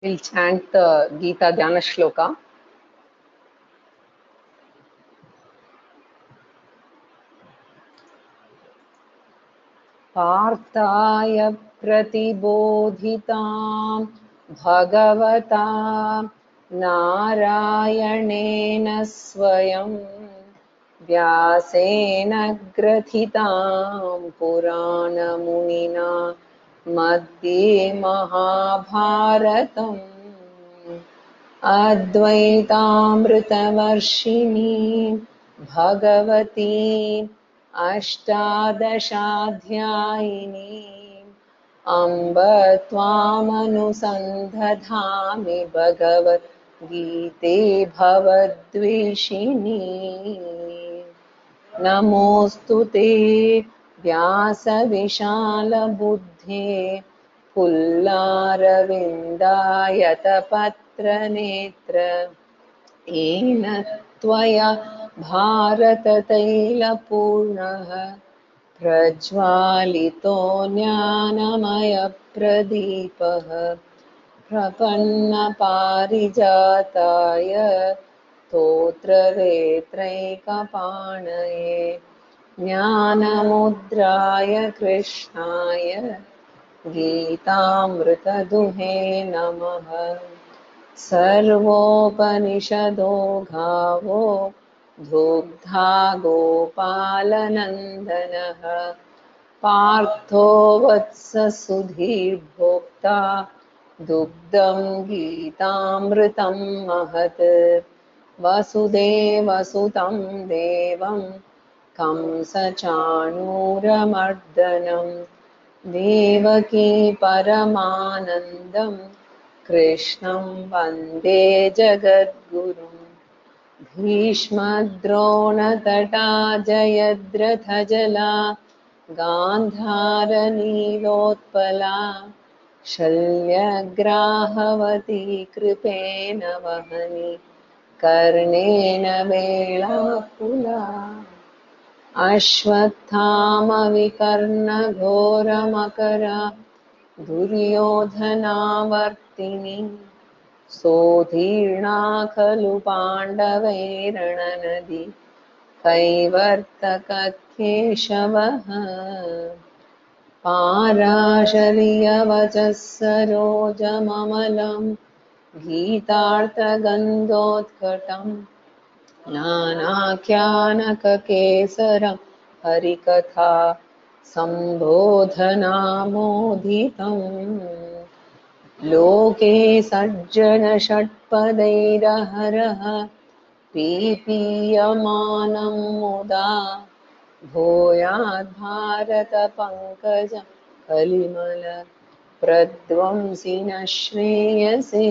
We'll chant the Gita Dhyana Shloka. पार्थाय प्रतिबोधितां भगवता नारायणेन स्वयं व्यासेन ग्रथितां पुराणमुनिना मध्ये महाभारतम् अद्वैतामृतवर्षिणी भगवती अष्टादशाध्यायिनी अम्ब त्वामनुसन्धधामि भगवद्गीते भवद्वेषिणी नमोऽस्तु ते व्यासविशालबुद्धे पुल्लारविन्दायतपत्रनेत्र येन त्वया भारततैलपूर्णः प्रज्वालितो ज्ञानमयप्रदीपः प्रपन्नपारिजाताय स्तोत्रवेत्रैकपाणये ज्ञानमुद्राय कृष्णाय गीतामृतदुहे नमः। सर्वोपनिषदो गावो दुग्धा गोपालनन्दनः पार्थो वत्ससुधीर्भोक्ता दुग्धं गीतामृतं महत् वसुदेवसुतं देवं कंसचाणूरमर्दनं देवकी परमानन्दं कृष्णं वन्दे जगद्गुरुं भीष्मद्रोणतटा जयद्रथजला गान्धारनीलोत्पला शल्यग्राहवती कृपेण वहनि कर्णेन वेलाकुला अश्वत्थामविकर्णघोरमकरा दुर्योधनावर्तिनी सोऽधीर्णा खलु पाण्डवैरणनदी कैवर्तककेशवः पाराशर्यवचः सरोजममलं गीतार्थगन्धोत्कटम् नानाख्यानककेसरं हरिकथा सम्बोधनामोदितम् लोके सज्जनषट्पदैरहरः पीपीयमानं मुदा भूयाद्भारतपङ्कजं कलिमल प्रध्वंसि न श्रेयसे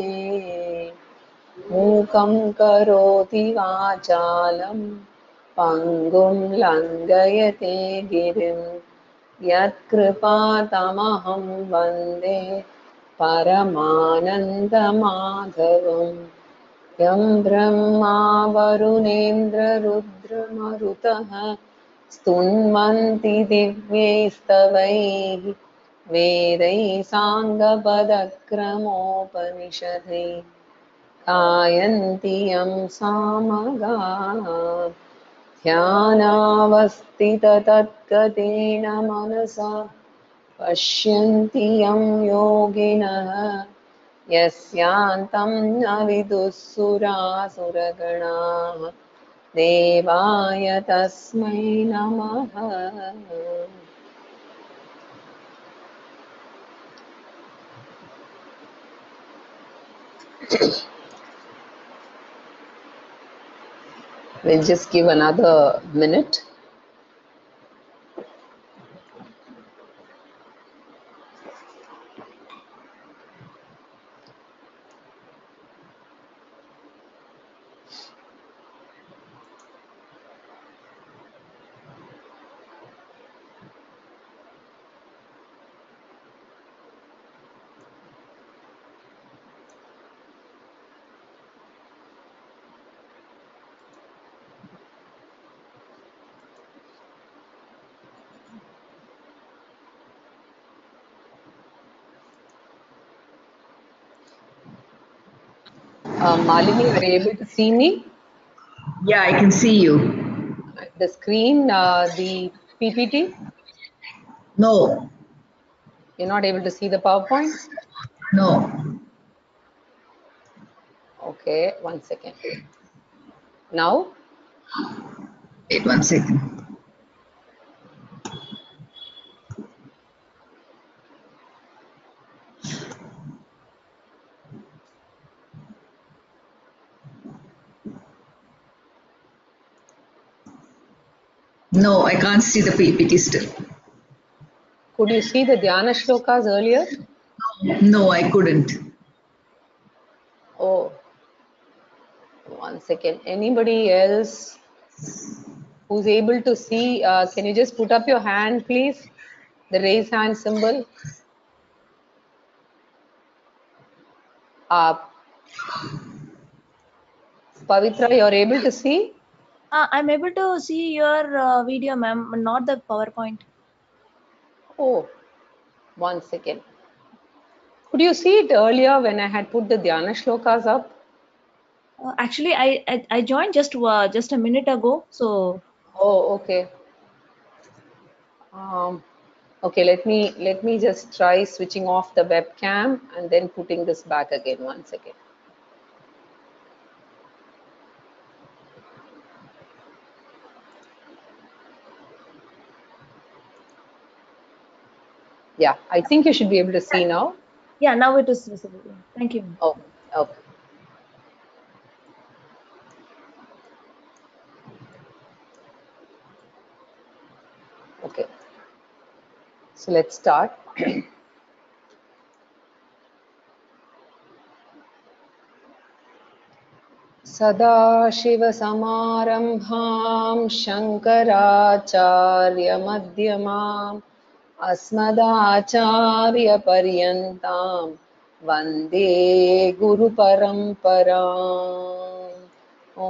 मूकं करोति वाचालं पङ्गुं लङ्घयते गिरिं यत्कृपातमहं वन्दे परमानन्दमाधवम् यं ब्रह्मा वरुणेन्द्ररुद्रमरुतः स्तुन्वन्ति दिव्यैस्तवैः वेदैः साङ्गपदक्रमोपनिषदैः गायन्ति यं सामगाः ध्यानावस्थिततद्गतेन मनसा पश्यन्ति यं योगिनः यस्यान्तं न विदुःसुरासुरगणाः देवाय तस्मै नमः। We'll just give another minute. Malini, are you able to see me? Yeah, I can see you. The screen, the PPT? No, You're not able to see the PowerPoint? no. Okay, 1 second. Now? Wait 1 second. No, I can't see the PPT still. Could you see the Dhyana shlokas earlier? No, I couldn't. Oh, 1 second. Anybody else who's able to see, can you just put up your hand, please? The raise hand symbol. Uh, Pavitra, you're able to see? I'm able to see your video, ma'am, not the PowerPoint. Oh, 1 second. Could you see it earlier when I had put the Dhyana shlokas up? Actually, I joined just a minute ago, so Oh, okay. Okay, let me just try switching off the webcam and then putting this back again. 1 second. Yeah, I think you should be able to see now. yeah, now it is visible. Yeah. Thank you, ma'am. Oh, okay. Okay. So let's start. सदाशिवसमारम्भां शङ्कराचार्यमध्यमाम् अस्मदाचार्यपर्यन्तां वन्दे गुरुपरम्पराम् ॐ.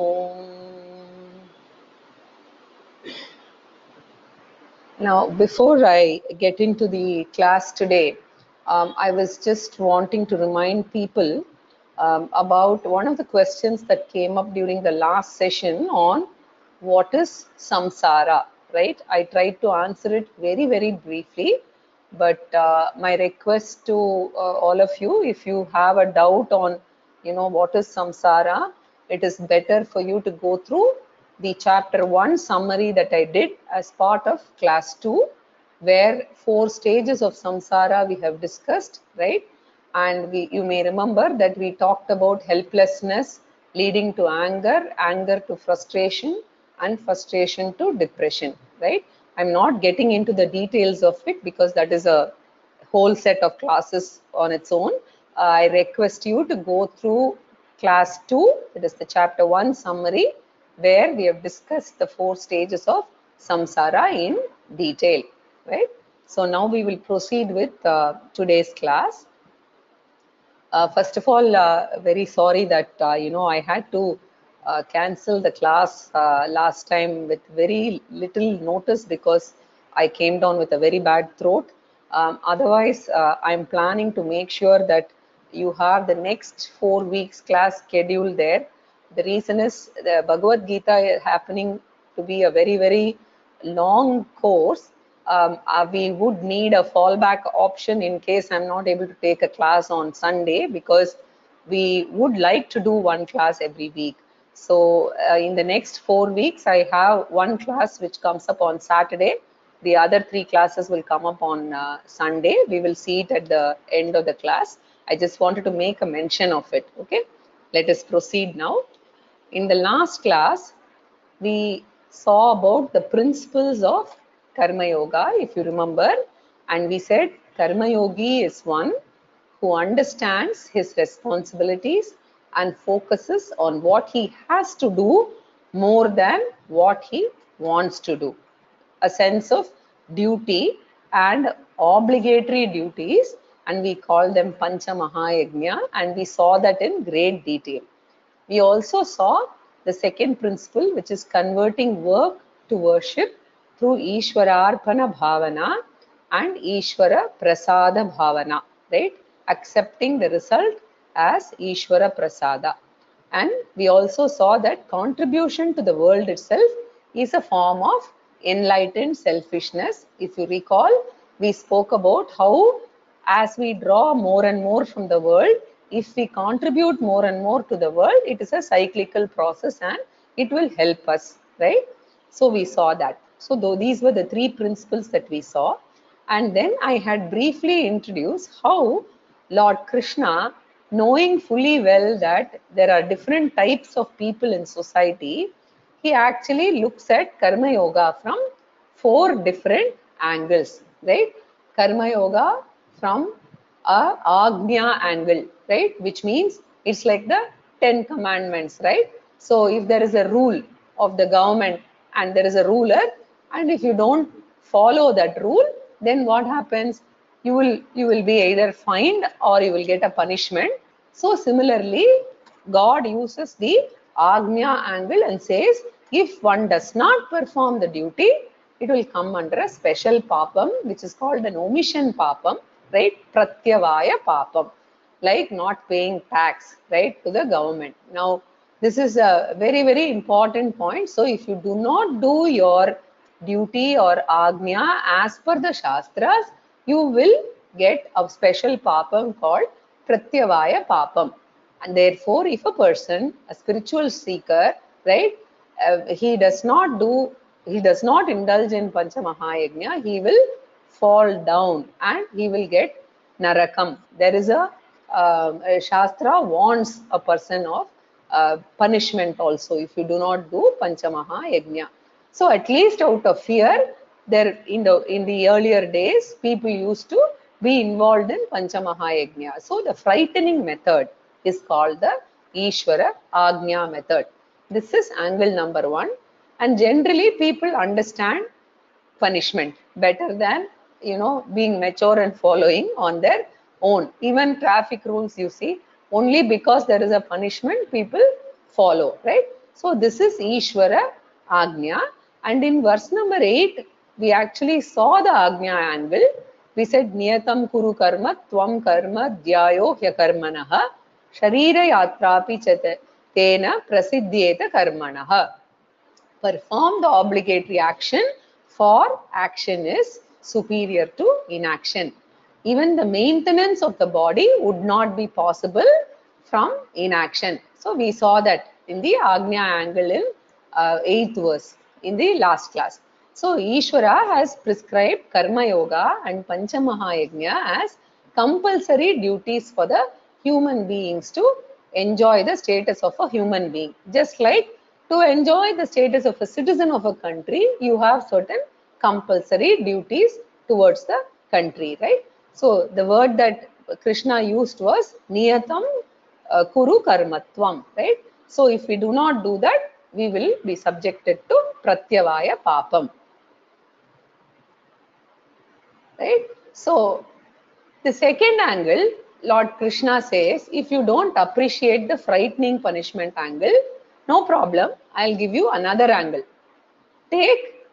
Now, before I get into the class today, I was just wanting to remind people about one of the questions that came up during the last session on what is samsara, right? I tried to answer it very, very briefly, but my request to all of you, if you have a doubt on, what is samsara, it is better for you to go through the chapter 1 summary that I did as part of class 2, where 4 stages of samsara we have discussed, right? And you may remember that we talked about helplessness leading to anger, anger to frustration, and frustration to depression, right? I'm not getting into the details of it because that is a whole set of classes on its own. I request you to go through class 2, that is the chapter 1 summary, where we have discussed the 4 stages of samsara in detail, right? So now we will proceed with today's class. First of all, very sorry that I had to cancel the class last time with very little notice because I came down with a very bad throat. Otherwise, I'm planning to make sure that you have the next 4 weeks class schedule there. The reason is the Bhagavad Gita is happening to be a very, very long course. We would need a fallback option in case I'm not able to take a class on Sunday, because we would like to do one class every week. So in the next 4 weeks, I have one class which comes up on Saturday. The other 3 classes will come up on Sunday. We will see it at the end of the class. I just wanted to make a mention of it. Okay, let us proceed now. In the last class, we saw about the principles of Karma Yoga, if you remember, and we said Karma Yogi is one who understands his responsibilities and focuses on what he has to do more than what he wants to do. A sense of duty and obligatory duties, and we call them Pancha Mahayajna, and we saw that in great detail. We also saw the second principle, which is converting work to worship through Ishwararpana Bhavana and Ishwara Prasada Bhavana, right? Accepting the result as Ishwara Prasada. And we also saw that contribution to the world itself is a form of enlightened selfishness. If you recall, we spoke about how as we draw more and more from the world, if we contribute more and more to the world, it is a cyclical process and it will help us, right? So we saw that. So though these were the three principles that we saw. And then I had briefly introduced how Lord Krishna, knowing fully well that there are different types of people in society, he actually looks at Karma Yoga from four different angles, right? Karma Yoga from a Agnya angle, right? Which means it's like the 10 commandments, right? So if there is a rule of the government and there is a ruler, and if you don't follow that rule, then what happens? You will be either fined or you will get a punishment. So similarly, God uses the Agnya angle and says, if one does not perform the duty, it will come under a special papam, which is called an omission papam, right? Pratyavaya papam, like not paying tax, right, to the government. Now, this is a very, very important point. So, if you do not do your duty or agnya as per the Shastras, you will get a special papam called Pratyavaya papam. And therefore, if a person, a spiritual seeker, right, he does not indulge in Panchamahayagnya, he will fall down and he will get Narakam. There is a Shastra warns a person of punishment also if you do not do Panchamahayagnya. So at least out of fear, there in the earlier days, people used to be involved in Panchamahayagnya. So the frightening method is called the Ishvara Agnya method. This is angle number one. And generally people understand punishment better than being mature and following on their own. Even traffic rules, you see, only because there is a punishment people follow, right? So this is Ishvara Agnya. And in verse number 8, we actually saw the Agnya angle. We said Niyatam Kuru Karma Tvam Karma Dhyayo Hyakarmanaha Sharira Yatrapi Chate Tena Prasiddhyeta Karmanaha. Perform the obligatory action, for action is superior to inaction. Even the maintenance of the body would not be possible from inaction. So we saw that in the Agnya angle in 8th verse in the last class. So Ishvara has prescribed Karma Yoga and Panchamahayagnya as compulsory duties for the human beings to enjoy the status of a human being. Just like to enjoy the status of a citizen of a country, you have certain compulsory duties towards the country, right? So the word that Krishna used was Niyatam Kuru Karmatvam, right? So if we do not do that, we will be subjected to Pratyavaya Papam, right? So the second angle, Lord Krishna says, if you don't appreciate the frightening punishment angle, no problem, I'll give you another angle. Take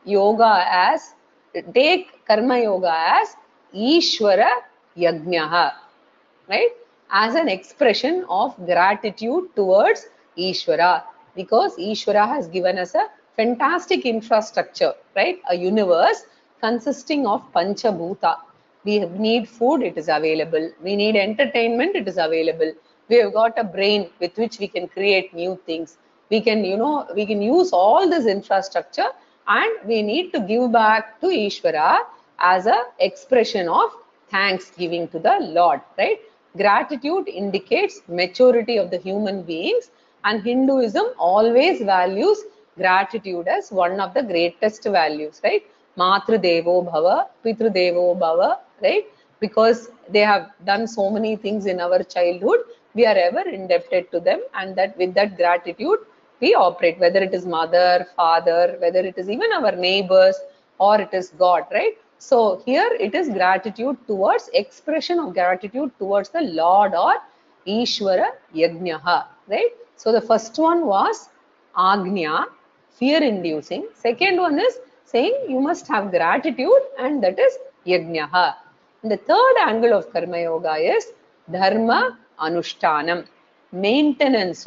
Karma Yoga as Ishvara Yajnaha, right? As an expression of gratitude towards Ishvara, because Ishvara has given us a fantastic infrastructure, right? A universe consisting of Panchabhuta. We need food, it is available. We need entertainment, it is available. We have got a brain with which we can create new things. We can use all this infrastructure, and we need to give back to Ishvara as an expression of thanksgiving to the Lord, right? Gratitude indicates maturity of the human beings, and Hinduism always values gratitude as one of the greatest values, right? Matru Devo Bhava, Pitru Devo Bhava, right? Because they have done so many things in our childhood, we are ever indebted to them, and that with that gratitude, we operate, whether it is mother, father, whether it is even our neighbors, or it is God, right? So here it is gratitude towards, expression of gratitude towards the Lord, or Ishvara Yajnaha, right? So the first one was Agnya, fear inducing. Second one is saying you must have gratitude, and that is Yajnaha. And the third angle of Karma Yoga is Dharma Anushtanam, maintenance of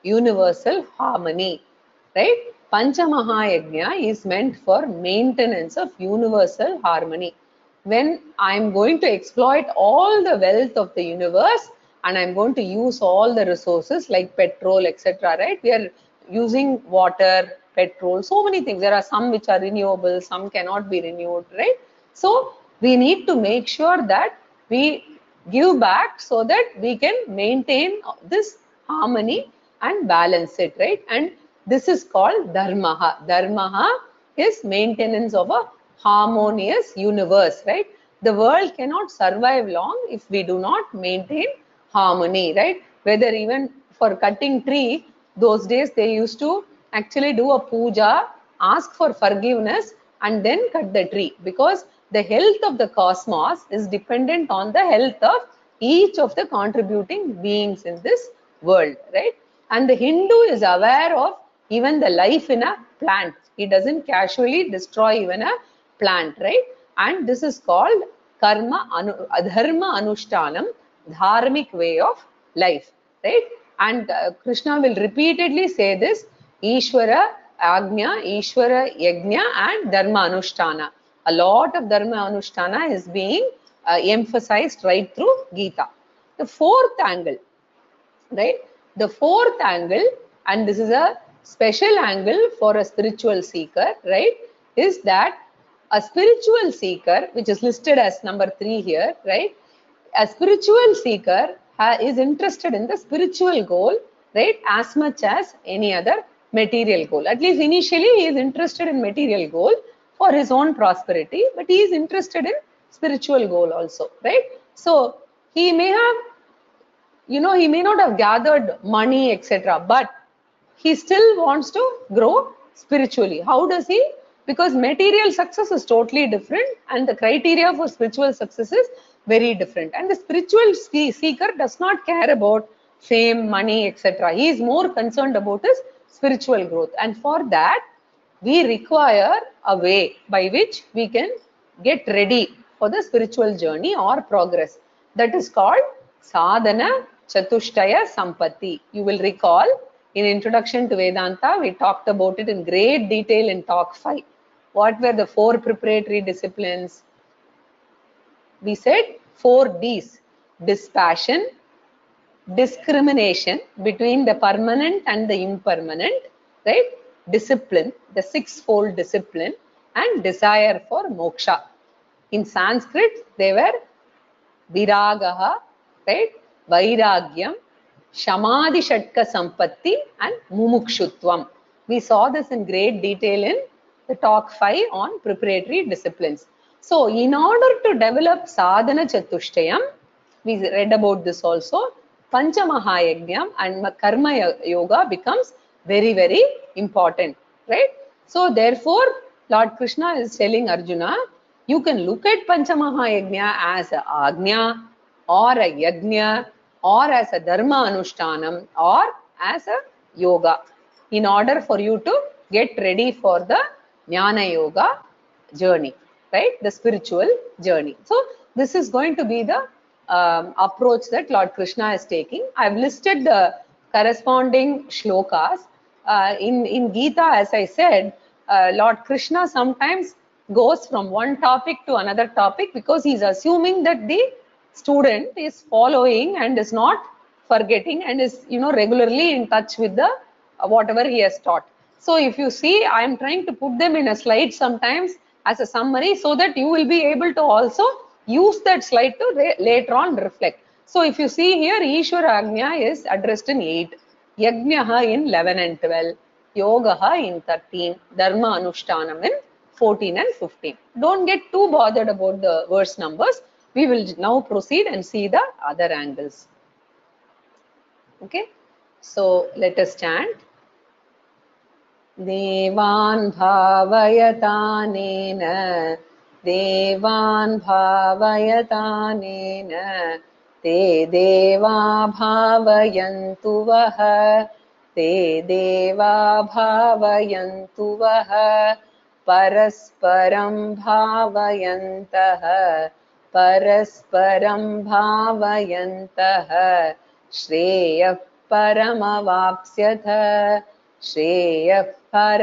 universal harmony, right? Panchamahayajna is meant for maintenance of universal harmony. When I'm going to exploit all the wealth of the universe and I'm going to use all the resources like petrol, etc., right? We are using water, petrol, so many things. There are some which are renewable, some cannot be renewed, right? So we need to make sure that we give back so that we can maintain this harmony and balance it, right? And this is called dharmaha. Dharmaha is maintenance of a harmonious universe, right? The world cannot survive long if we do not maintain harmony, right? Whether even for cutting tree, those days they used to actually do a puja, ask for forgiveness, and then cut the tree, because the health of the cosmos is dependent on the health of each of the contributing beings in this world, right? And the Hindu is aware of even the life in a plant. He doesn't casually destroy even a plant, right? And this is called dharma anushtanam, dharmic way of life, right? And Krishna will repeatedly say this: Ishvara Agnya, Ishvara Yajna, and Dharma Anushtana. A lot of Dharma Anushtana is being emphasized right through Gita. The fourth angle, right? The fourth angle, and this is a special angle for a spiritual seeker, right, is that a spiritual seeker, which is listed as number 3 here, right? A spiritual seeker is interested in the spiritual goal, right, as much as any other material goal. At least initially he is interested in material goal for his own prosperity, but he is interested in spiritual goal also, right? So he may have, he may not have gathered money, etc., but he still wants to grow spiritually. How does he? Because material success is totally different and the criteria for spiritual success is very different. And the spiritual seeker does not care about fame, money, etc. He is more concerned about his spiritual growth. And for that, we require a way by which we can get ready for the spiritual journey or progress. That is called sadhana chatushtaya sampatti. You will recall in Introduction to Vedanta, we talked about it in great detail in talk 5. What were the 4 preparatory disciplines? We said 4 Ds: dispassion, discrimination between the permanent and the impermanent, right? Discipline, the 6-fold discipline, and desire for moksha. In Sanskrit, they were viragaha, right? Vairagyam, Shamadhi Shatka Sampatti, and Mumukshutvam. We saw this in great detail in the talk 5 on preparatory disciplines. So, in order to develop sadhana chatushtayam, we read about this also, Panchamahayajnam and Karma Yoga becomes very, very important, right? So, therefore, Lord Krishna is telling Arjuna, you can look at Panchamahayajna as a Agnya or a Yajna or as a Dharma Anushtanam or as a Yoga in order for you to get ready for the Jnana Yoga journey, right? The spiritual journey. So, this is going to be the approach that Lord Krishna is taking. I've listed the corresponding shlokas. In Gita, as I said, Lord Krishna sometimes goes from one topic to another topic because he's assuming that the student is following and is not forgetting and is regularly in touch with the whatever he has taught. So if you see, I am trying to put them in a slide sometimes as a summary so that you will be able to also use that slide to later on reflect. So if you see here, Ishvara Agnya is addressed in 8, Yajnaha in 11 and 12, Yogaha in 13, Dharma Anushtanam in 14 and 15. Don't get too bothered about the verse numbers. We will now proceed and see the other angles. Okay, so let us chant. Devan bhavayatanena, Devan bhavayatanena, Te deva bhavayantu vaha, Te deva bhavayantu vaha, Parasparam bhavayantaha, Parasparam bhavayantaha, Shreya paramavapsyatha. Shreyah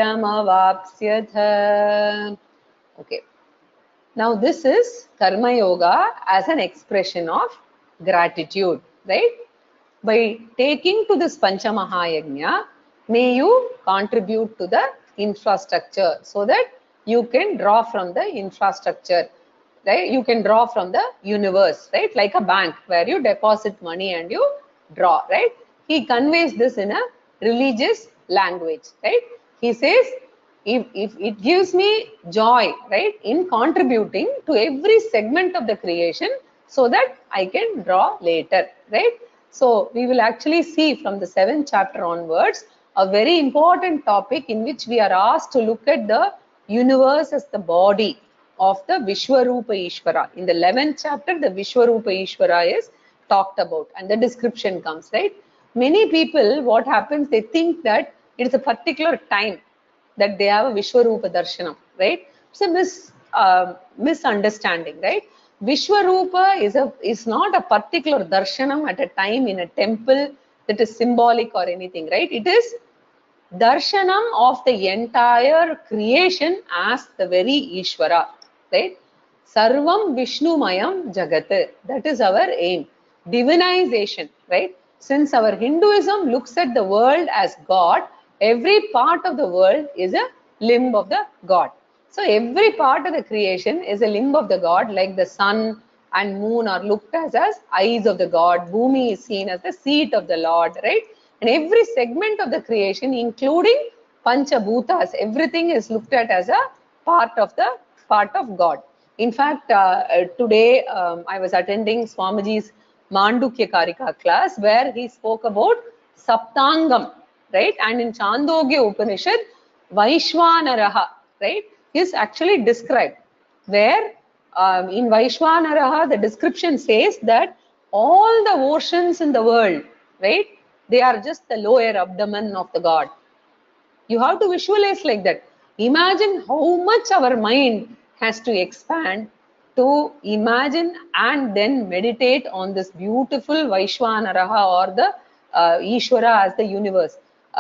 paramavapsyatha. Okay. Now this is Karma Yoga as an expression of gratitude, right? By taking to this Panchamahayagna, may you contribute to the infrastructure so that you can draw from the infrastructure, right? You can draw from the universe, right? Like a bank where you deposit money and you draw, right? He conveys this in a religious language, right? He says, if it gives me joy, right, in contributing to every segment of the creation so that I can draw later, right? So we will actually see from the 7th chapter onwards a very important topic in which we are asked to look at the universe as the body of the Vishwarupa Ishvara. In the 11th chapter, the Vishwarupa Ishvara is talked about and the description comes, right? Many people, what happens, they think that it is a particular time that they have a Vishwarupa Darshanam, right? It's a misunderstanding, right? Vishwarupa is not a particular darshanam at a time in a temple that is symbolic or anything, right? It is darshanam of the entire creation as the very Ishvara, right? Sarvam Vishnumayam Jagat. That is our aim. Divinization, right? Since our Hinduism looks at the world as God, every part of the world is a limb of the God. So every part of the creation is a limb of the God, like the sun and moon are looked as eyes of the God. Bhumi is seen as the seat of the Lord, right? And every segment of the creation, including Panchabhutas, everything is looked at as a part of God. In fact, today I was attending Swamiji's Mandukya Karika class where he spoke about Saptangam, right? And in Chandogya Upanishad, Vaishwanaraha, right, is actually described where in Vaishwanaraha the description says that all the oceans in the world, right, they are just the lower abdomen of the God. You have to visualize like that. Imagine how much our mind has to expand to imagine and then meditate on this beautiful Vaishwanaraha or the Ishvara as the universe.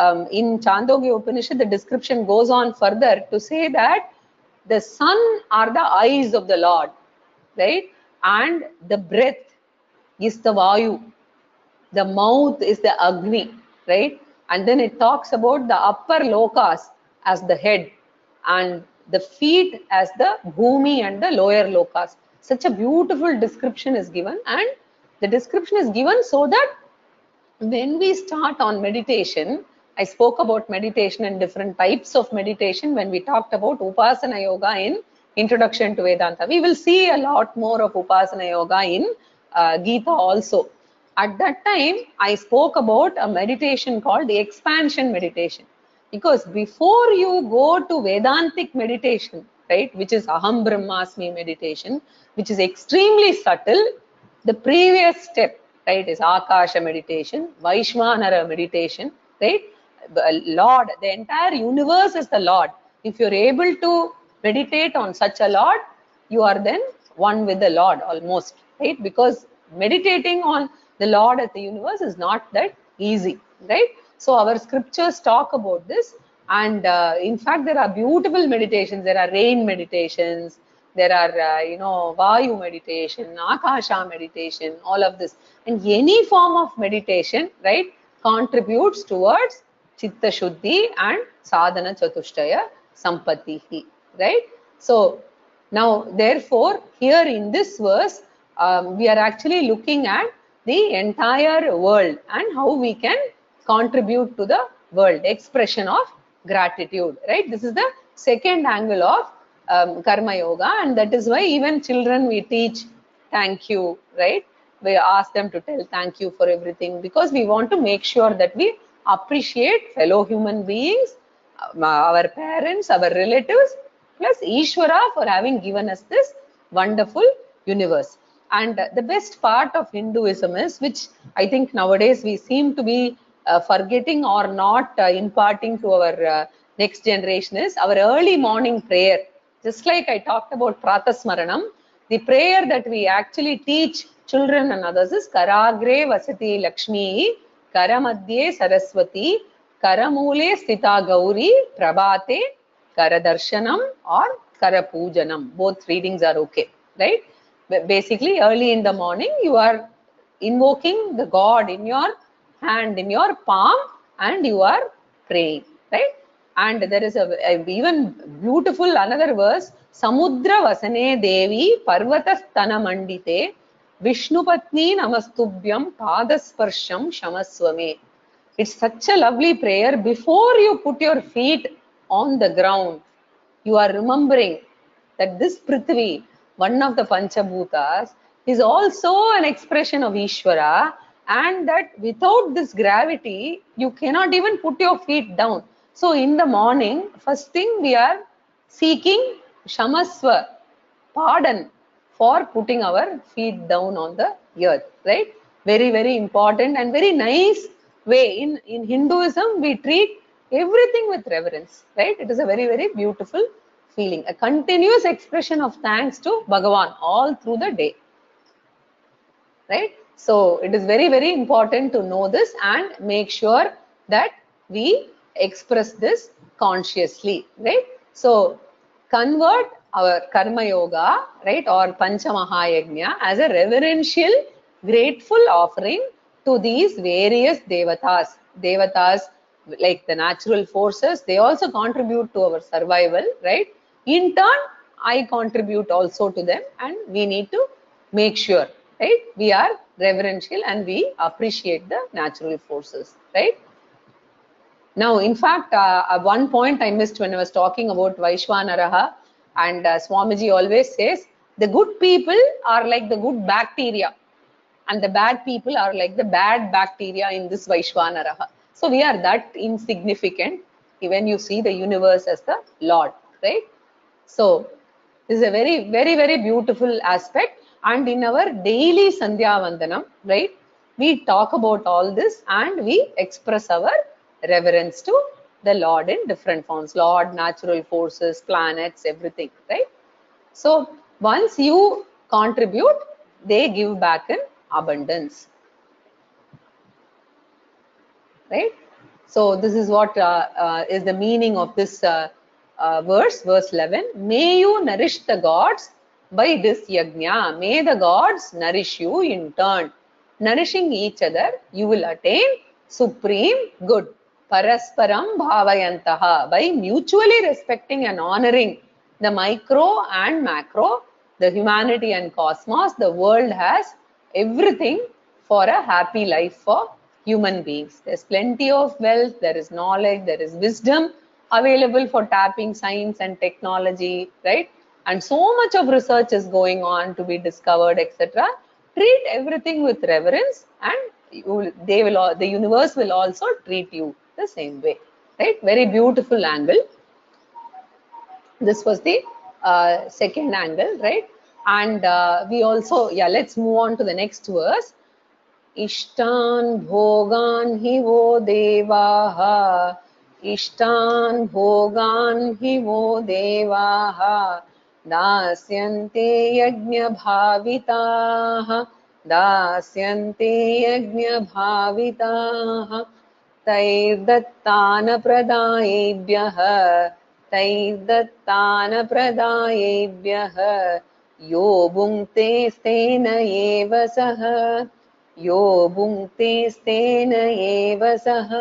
In Chandogya Upanishad, the description goes on further to say that the sun are the eyes of the Lord, right? And the breath is the Vayu, the mouth is the Agni, right? And then it talks about the upper lokas as the head and the feet as the bhumi and the lower lokas. Such a beautiful description is given, and the description is given so that when we start on meditation, I spoke about meditation and different types of meditation when we talked about Upasana Yoga in Introduction to Vedanta. We will see a lot more of Upasana Yoga in Gita also. At that time, I spoke about a meditation called the expansion meditation. Because before you go to Vedantic meditation, right, which is Aham Brahmasmi meditation, which is extremely subtle, the previous step, right, is Akasha meditation, Vaishwanara meditation, right? Lord, the entire universe is the Lord. If you're able to meditate on such a Lord, you are then one with the Lord almost, right? Because meditating on the Lord at the universe is not that easy, right? So our scriptures talk about this, and in fact there are beautiful meditations. There are rain meditations, there are Vayu meditation, Akasha meditation, all of this, and any form of meditation, right, contributes towards Chitta Shuddhi and Sadhana Chatushtaya Sampattihi, right? So now therefore here in this verse we are actually looking at the entire world and how we can contribute to the world, expression of gratitude, right? This is the second angle of Karma Yoga, and that is why even children we teach thank you, right? We ask them to tell thank you for everything because we want to make sure that we appreciate fellow human beings, our parents, our relatives, plus Ishvara for having given us this wonderful universe. And the best part of Hinduism is, which I think nowadays we seem to be forgetting or not imparting to our next generation, is our early morning prayer. Just like I talked about Pratasmaranam, the prayer that we actually teach children and others is Karagre Vasati Lakshmi Karamadhye Saraswati, Karamule Sthita Gauri, Prabhate, Karadarshanam or Karapujanam. Both readings are okay, right? Basically, early in the morning, you are invoking the God in your hand, in your palm, and you are praying, right? And there is a even beautiful another verse, Samudra Vasane Devi Parvatastana Mandite Vishnupatni Namastubhyam Padasparsham Shamaswame. It's such a lovely prayer. Before you put your feet on the ground, you are remembering that this Prithvi, one of the Panchabhutas, is also an expression of Ishvara, and that without this gravity, you cannot even put your feet down. So in the morning, first thing we are seeking Shamaswa, pardon for putting our feet down on the earth, right? Very, very important and very nice way. In Hinduism, we treat everything with reverence, right? It is a very, very beautiful feeling, a continuous expression of thanks to Bhagavan all through the day, right? So it is very, very important to know this and make sure that we express this consciously, right? So convert our Karma Yoga, right, or Pancha Mahayagna as a reverential, grateful offering to these various devatas. Devatas, like the natural forces, they also contribute to our survival, right? In turn, I contribute also to them, and we need to make sure, right, we are reverential and we appreciate the natural forces, right? Now, in fact, at one point I missed when I was talking about Vaishwanaraha, and Swamiji always says, the good people are like the good bacteria, and the bad people are like the bad bacteria in this Vaishwanaraha. So we are that insignificant when you see the universe as the Lord, right? So this is a very, very, very beautiful aspect. And in our daily Sandhya Vandanam, right, we talk about all this and we express our reverence to the Lord in different forms. Lord, natural forces, planets, everything, right? So once you contribute, they give back in abundance, right? So this is what is the meaning of this verse 11. May you nourish the gods by this yajna. May the gods nourish you in turn. Nourishing each other, you will attain supreme good. Parasparam bhavayantaha. By mutually respecting and honoring the micro and macro, the humanity and cosmos, the world has everything for a happy life for human beings. There's plenty of wealth, there is knowledge, there is wisdom available for tapping science and technology, right? And so much of research is going on to be discovered, etc. Treat everything with reverence, and the universe will also treat you the same way, right? Very beautiful angle. This was the second angle, right? And we also, yeah, let's move on to the next verse. Ishtan bhogan hi vo devaha, Ishtan bhogan hi vo devaha, dasyante yajna bhavitaha, dasyante yajna bhavitaha, तैर्दत्तान प्रदायेभ्यः तैर्दत्तान प्रदायेभ्यः यो भुङ्क्तेस्तेन एव सः यो भुङ्क्तेस्तेन एव सः.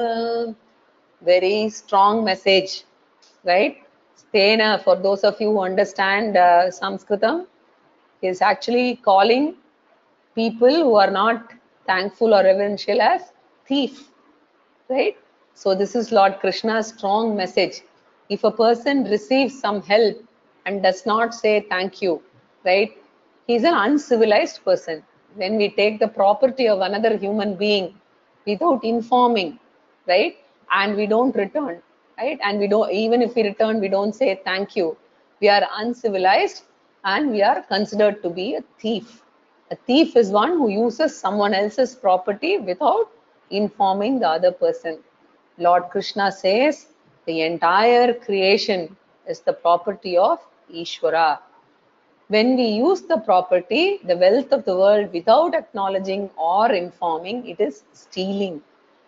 Very strong message, right? Stena, for those of you who understand Sanskritam, is actually calling people who are not thankful or reverential as thief, right? So this is Lord Krishna's strong message. If a person receives some help and does not say thank you, right, he's an uncivilized person. When we take the property of another human being without informing, right, and we don't return, right, and we don't, even if we return, we don't say thank you, we are uncivilized and we are considered to be a thief. A thief is one who uses someone else's property without informing the other person. Lord Krishna says the entire creation is the property of Ishvara. When we use the property, the wealth of the world, without acknowledging or informing, it is stealing.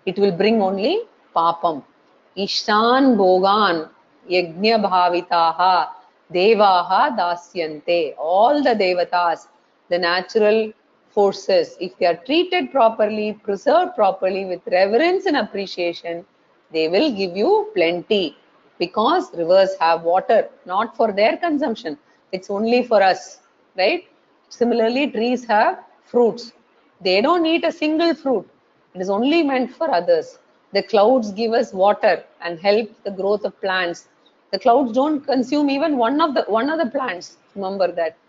it will bring only papam. Ishtan Bhogan Yajna Bhavitaha Devaha Dasyante. All the devatas, the natural forces, if they are treated properly, preserved properly with reverence and appreciation, they will give you plenty, because rivers have water, not for their consumption. It's only for us, right? Similarly, trees have fruits. They don't eat a single fruit. It is only meant for others. The clouds give us water and help the growth of plants. The clouds don't consume even one of the plants. Remember that.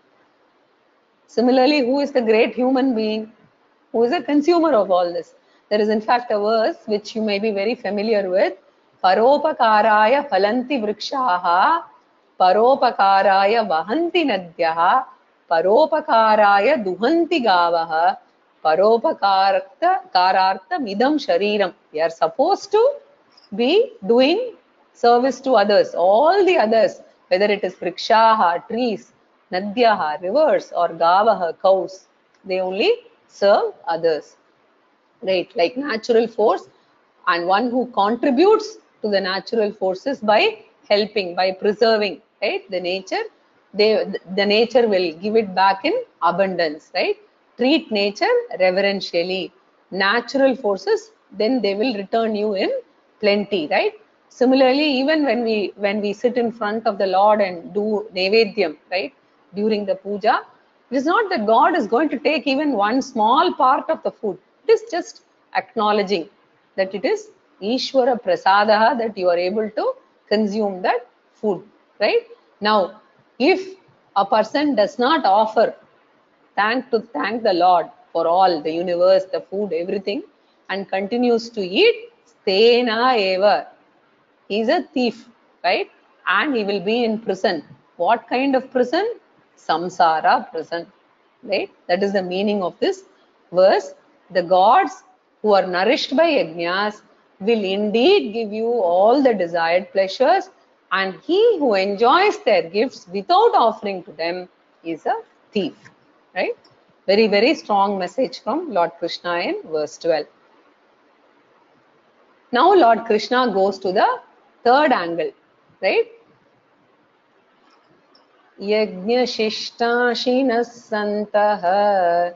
Similarly, who is the great human being? Who is a consumer of all this? There is in fact a verse which you may be very familiar with. Paropakaraya phalanti vrikshaha, paropakaraya vahanti nadyaha, paropakaraya duhanti gavaha, paropakarartha midam shariram. We are supposed to be doing service to others, all the others, whether it is vrikshaha, trees, nadyaha, rivers, or gavaha, cows, they only serve others, right? Like natural force, and one who contributes to the natural forces by helping, by preserving, right? The nature, the nature will give it back in abundance, right? Treat nature reverentially. Natural forces, then they will return you in plenty, right? Similarly, even when we sit in front of the Lord and do Nevedyam, right? During the puja, it is not that God is going to take even one small part of the food. It is just acknowledging that it is Ishwara Prasadaha, that you are able to consume that food, right? Now, if a person does not offer thank the Lord for all, the universe, the food, everything, and continues to eat, stena eva. He is a thief, right? And he will be in prison. What kind of prison? Samsara prison, right? That is the meaning of this verse. The gods who are nourished by yajnas will indeed give you all the desired pleasures, and he who enjoys their gifts without offering to them is a thief, right? Very, very strong message from Lord Krishna in verse 12. Now Lord Krishna goes to the third angle, right? Yajnashishtashinas santah,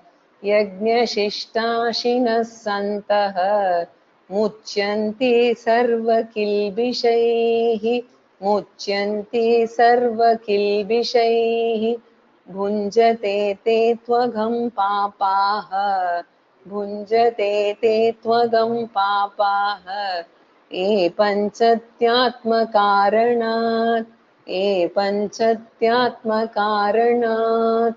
Yajnashishtashinas santah, Muchyanti sarva kilbishaihi, Muchyanti sarva kilbishaihi, Bhunjate te tvagam papaha, Bhunjate te tvagam papaha, E panchatyatma karanat, E panchatyatma karanat.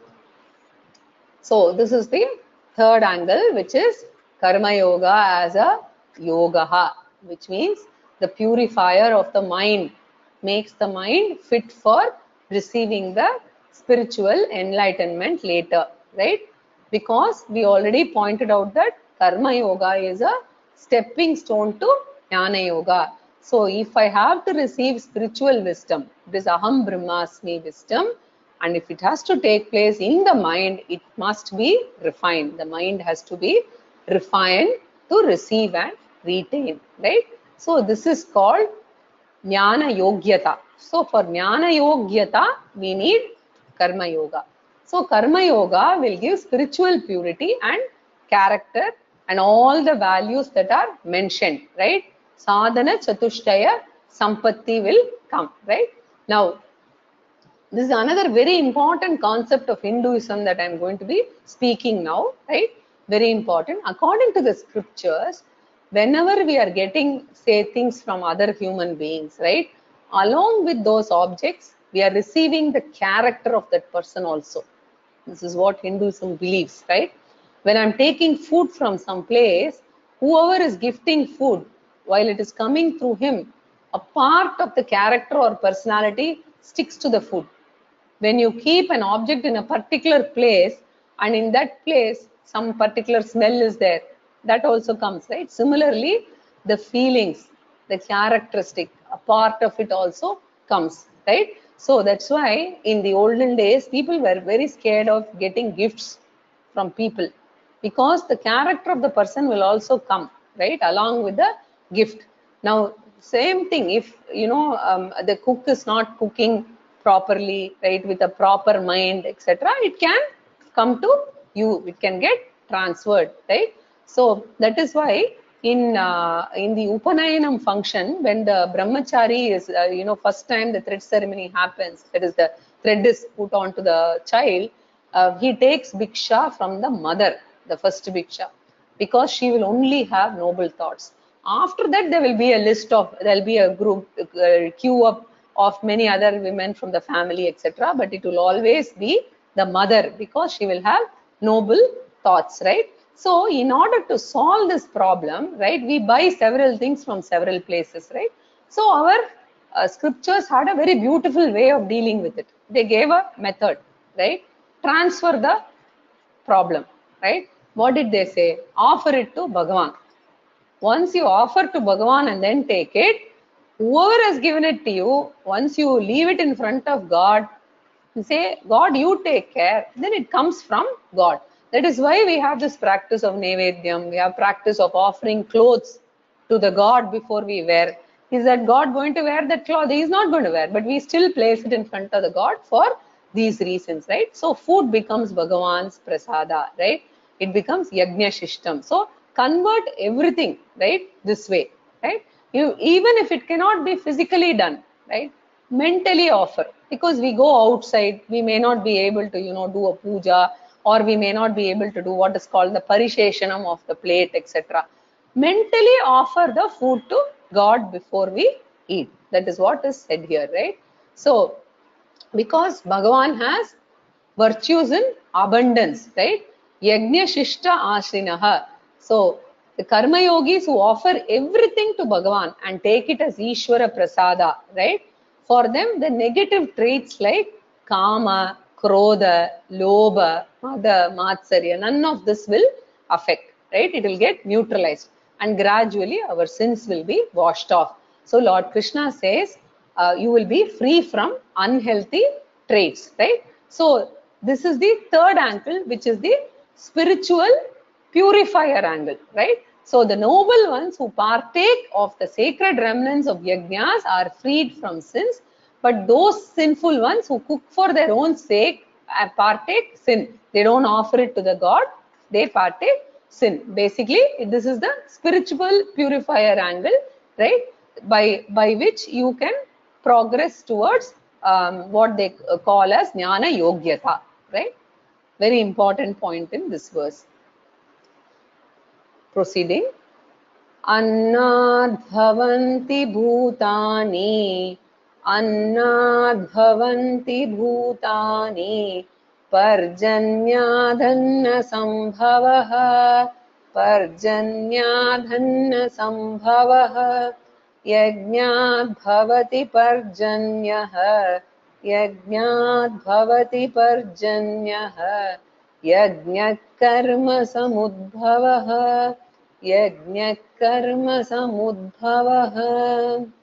So this is the third angle, which is Karma Yoga as a yogaha, which means the purifier of the mind, makes the mind fit for receiving the spiritual enlightenment later, right? Because we already pointed out that Karma Yoga is a stepping stone to Jnana Yoga. So if I have to receive spiritual wisdom, this Aham Brahmasmi wisdom, and if it has to take place in the mind, it must be refined. The mind has to be refined to receive and retain, right? So this is called Jnana Yogyata. So for Jnana Yogyata, we need Karma Yoga. So Karma Yoga will give spiritual purity and character and all the values that are mentioned, right? Sadhana Chatushtaya Sampatti will come, right? Now, this is another very important concept of Hinduism that I'm going to be speaking now, right? Very important. According to the scriptures, whenever we are getting, say, things from other human beings, right? Along with those objects, we are receiving the character of that person also. This is what Hinduism believes, right? When I'm taking food from some place, whoever is gifting food, while it is coming through him, a part of the character or personality sticks to the food. When you keep an object in a particular place, and in that place some particular smell is there, that also comes, right? Similarly, the feelings, the characteristic, a part of it also comes, right? So that's why in the olden days people were very scared of getting gifts from people, because the character of the person will also come right, along with the gift. Now, same thing, if the cook is not cooking properly, right, with a proper mind, etc., it can come to you, it can get transferred, right? So that is why in the Upanayanam function, when the brahmachari is, first time the thread ceremony happens, that is the thread is put onto the child, he takes Bhiksha from the mother, the first Bhiksha, because she will only have noble thoughts. After that, there will be a list of, there will be a group, queue up of many other women from the family, etc. But it will always be the mother, because she will have noble thoughts, right? So in order to solve this problem, right, we buy several things from several places, right? So our scriptures had a very beautiful way of dealing with it. They gave a method, right? Transfer the problem, right? What did they say? Offer it to Bhagavan. Once you offer to Bhagavan and then take it, whoever has given it to you, once you leave it in front of God, you say, God, you take care, then it comes from God. That is why we have this practice of Nevedyam, we have practice of offering clothes to the God before we wear. Is that God going to wear that cloth? He is not going to wear, but we still place it in front of the God for these reasons, right? So food becomes Bhagavan's prasada, right? It becomes Yajna Shishtam. So convert everything, right, this way, right? You, even if it cannot be physically done, right, mentally offer, because we go outside, we may not be able to, do a puja, or we may not be able to do what is called the parisheshanam of the plate, etc. Mentally offer the food to God before we eat. That is what is said here, right? So because Bhagavan has virtues in abundance, right? Yajna Shishta Ashrinaha. So the karma yogis who offer everything to Bhagavan and take it as Ishvara Prasada, right? For them, the negative traits like Kama, Krodha, Lobha, Mada, Matsarya, none of this will affect, right? It will get neutralized and gradually our sins will be washed off. So Lord Krishna says, you will be free from unhealthy traits, right? So this is the third angle, which is the spiritual purifier angle, right? So the noble ones who partake of the sacred remnants of yajnas are freed from sins, but those sinful ones who cook for their own sake partake sin. They don't offer it to the God, they partake sin. Basically, this is the spiritual purifier angle, right? By which you can progress towards what they call as jnana yogyata, right? Very important point in this verse. Proceeding. Annadhavanti bhutani, annadhavanti bhutani, parjanyadhanna sambhavaha, parjanyadhanna sambhavaha, yajnad bhavati parjanyaha, yajnad bhavati parjanyaha, yajnat karma samudbhavaha, yajnat karma samudbhavaha.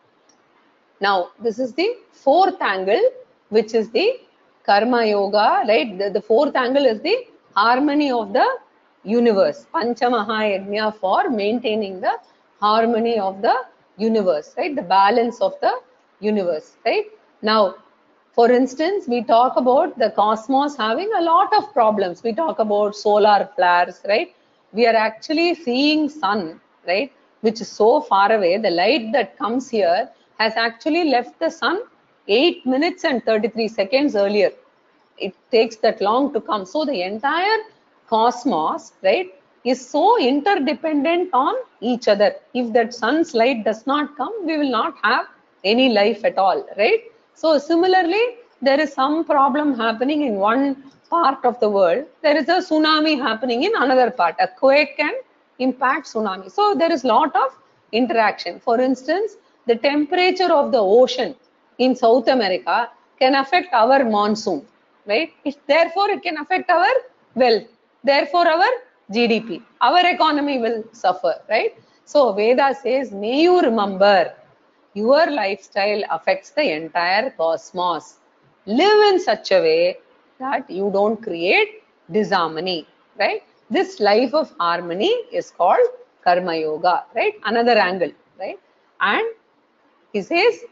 Now, this is the fourth angle, which is the karma yoga, right? The fourth angle is the harmony of the universe. Panchamaha yajna for maintaining the harmony of the universe, right? The balance of the universe, right? Now, for instance, we talk about the cosmos having a lot of problems. We talk about solar flares, right? We are actually seeing sun, right, which is so far away. The light that comes here has actually left the sun 8 minutes and 33 seconds earlier. It takes that long to come. So the entire cosmos, right, is so interdependent on each other. If that sun's light does not come, we will not have any life at all, right? So similarly, there is some problem happening in one part of the world. There is a tsunami happening in another part. A quake can impact tsunami. So there is lot of interaction. For instance, the temperature of the ocean in South America can affect our monsoon, right? Therefore, it can affect our wealth. Therefore, our GDP, our economy will suffer, right? So Veda says, may you remember, your lifestyle affects the entire cosmos. Live in such a way that you don't create disharmony, right? This life of harmony is called Karma Yoga, right? Another angle, right? And he says,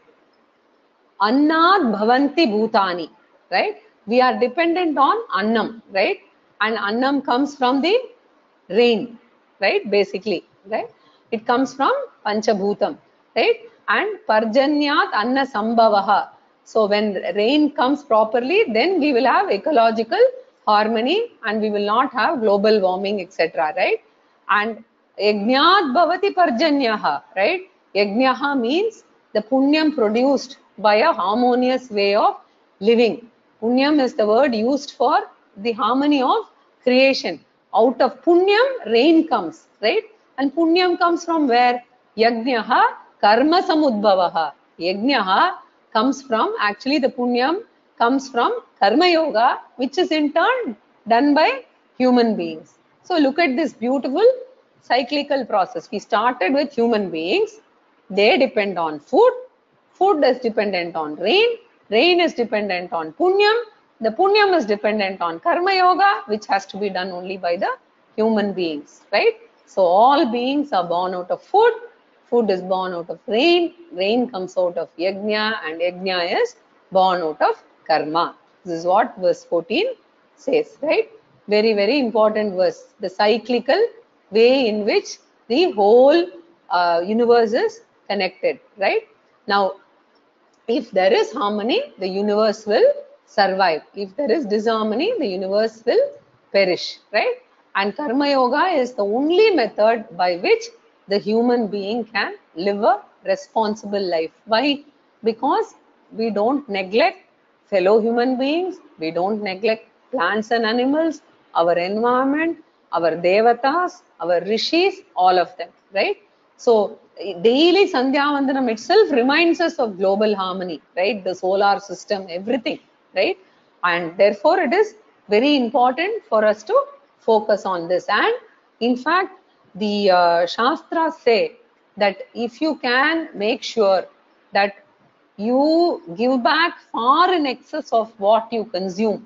Annad bhavanti bhutani, right? We are dependent on annam, right? And annam comes from the rain, right? Basically, right? It comes from panchabhutam, right? And parjanyat anna sambhavaha. So when rain comes properly, then we will have ecological harmony and we will not have global warming, etc., right? And yajnat bhavati parjanyaha, right? Yajnaha means the punyam produced by a harmonious way of living. Punyam is the word used for the harmony of creation. Out of punyam, rain comes, right? And punyam comes from where? Yajnaha karma samudbhavaha. Yajnaha comes from, actually the punyam comes from karma yoga, which is in turn done by human beings. So look at this beautiful cyclical process. We started with human beings. They depend on food. Food is dependent on rain. Rain is dependent on punyam. The punyam is dependent on karma yoga, which has to be done only by the human beings, right? So all beings are born out of food. Food is born out of rain. Rain comes out of yajna, and yajna is born out of karma. This is what verse 14 says, right? Very, very important verse. The cyclical way in which the whole universe is connected, right? Now, if there is harmony, the universe will survive. If there is disharmony, the universe will perish, right? And Karma Yoga is the only method by which the human being can live a responsible life. Why? Because we don't neglect fellow human beings, we don't neglect plants and animals, our environment, our devatas, our rishis, all of them, right? So daily Sandhya Vandanam itself reminds us of global harmony, right? The solar system, everything, right? And therefore it is very important for us to focus on this. And in fact, the Shastras say that if you can make sure that you give back far in excess of what you consume,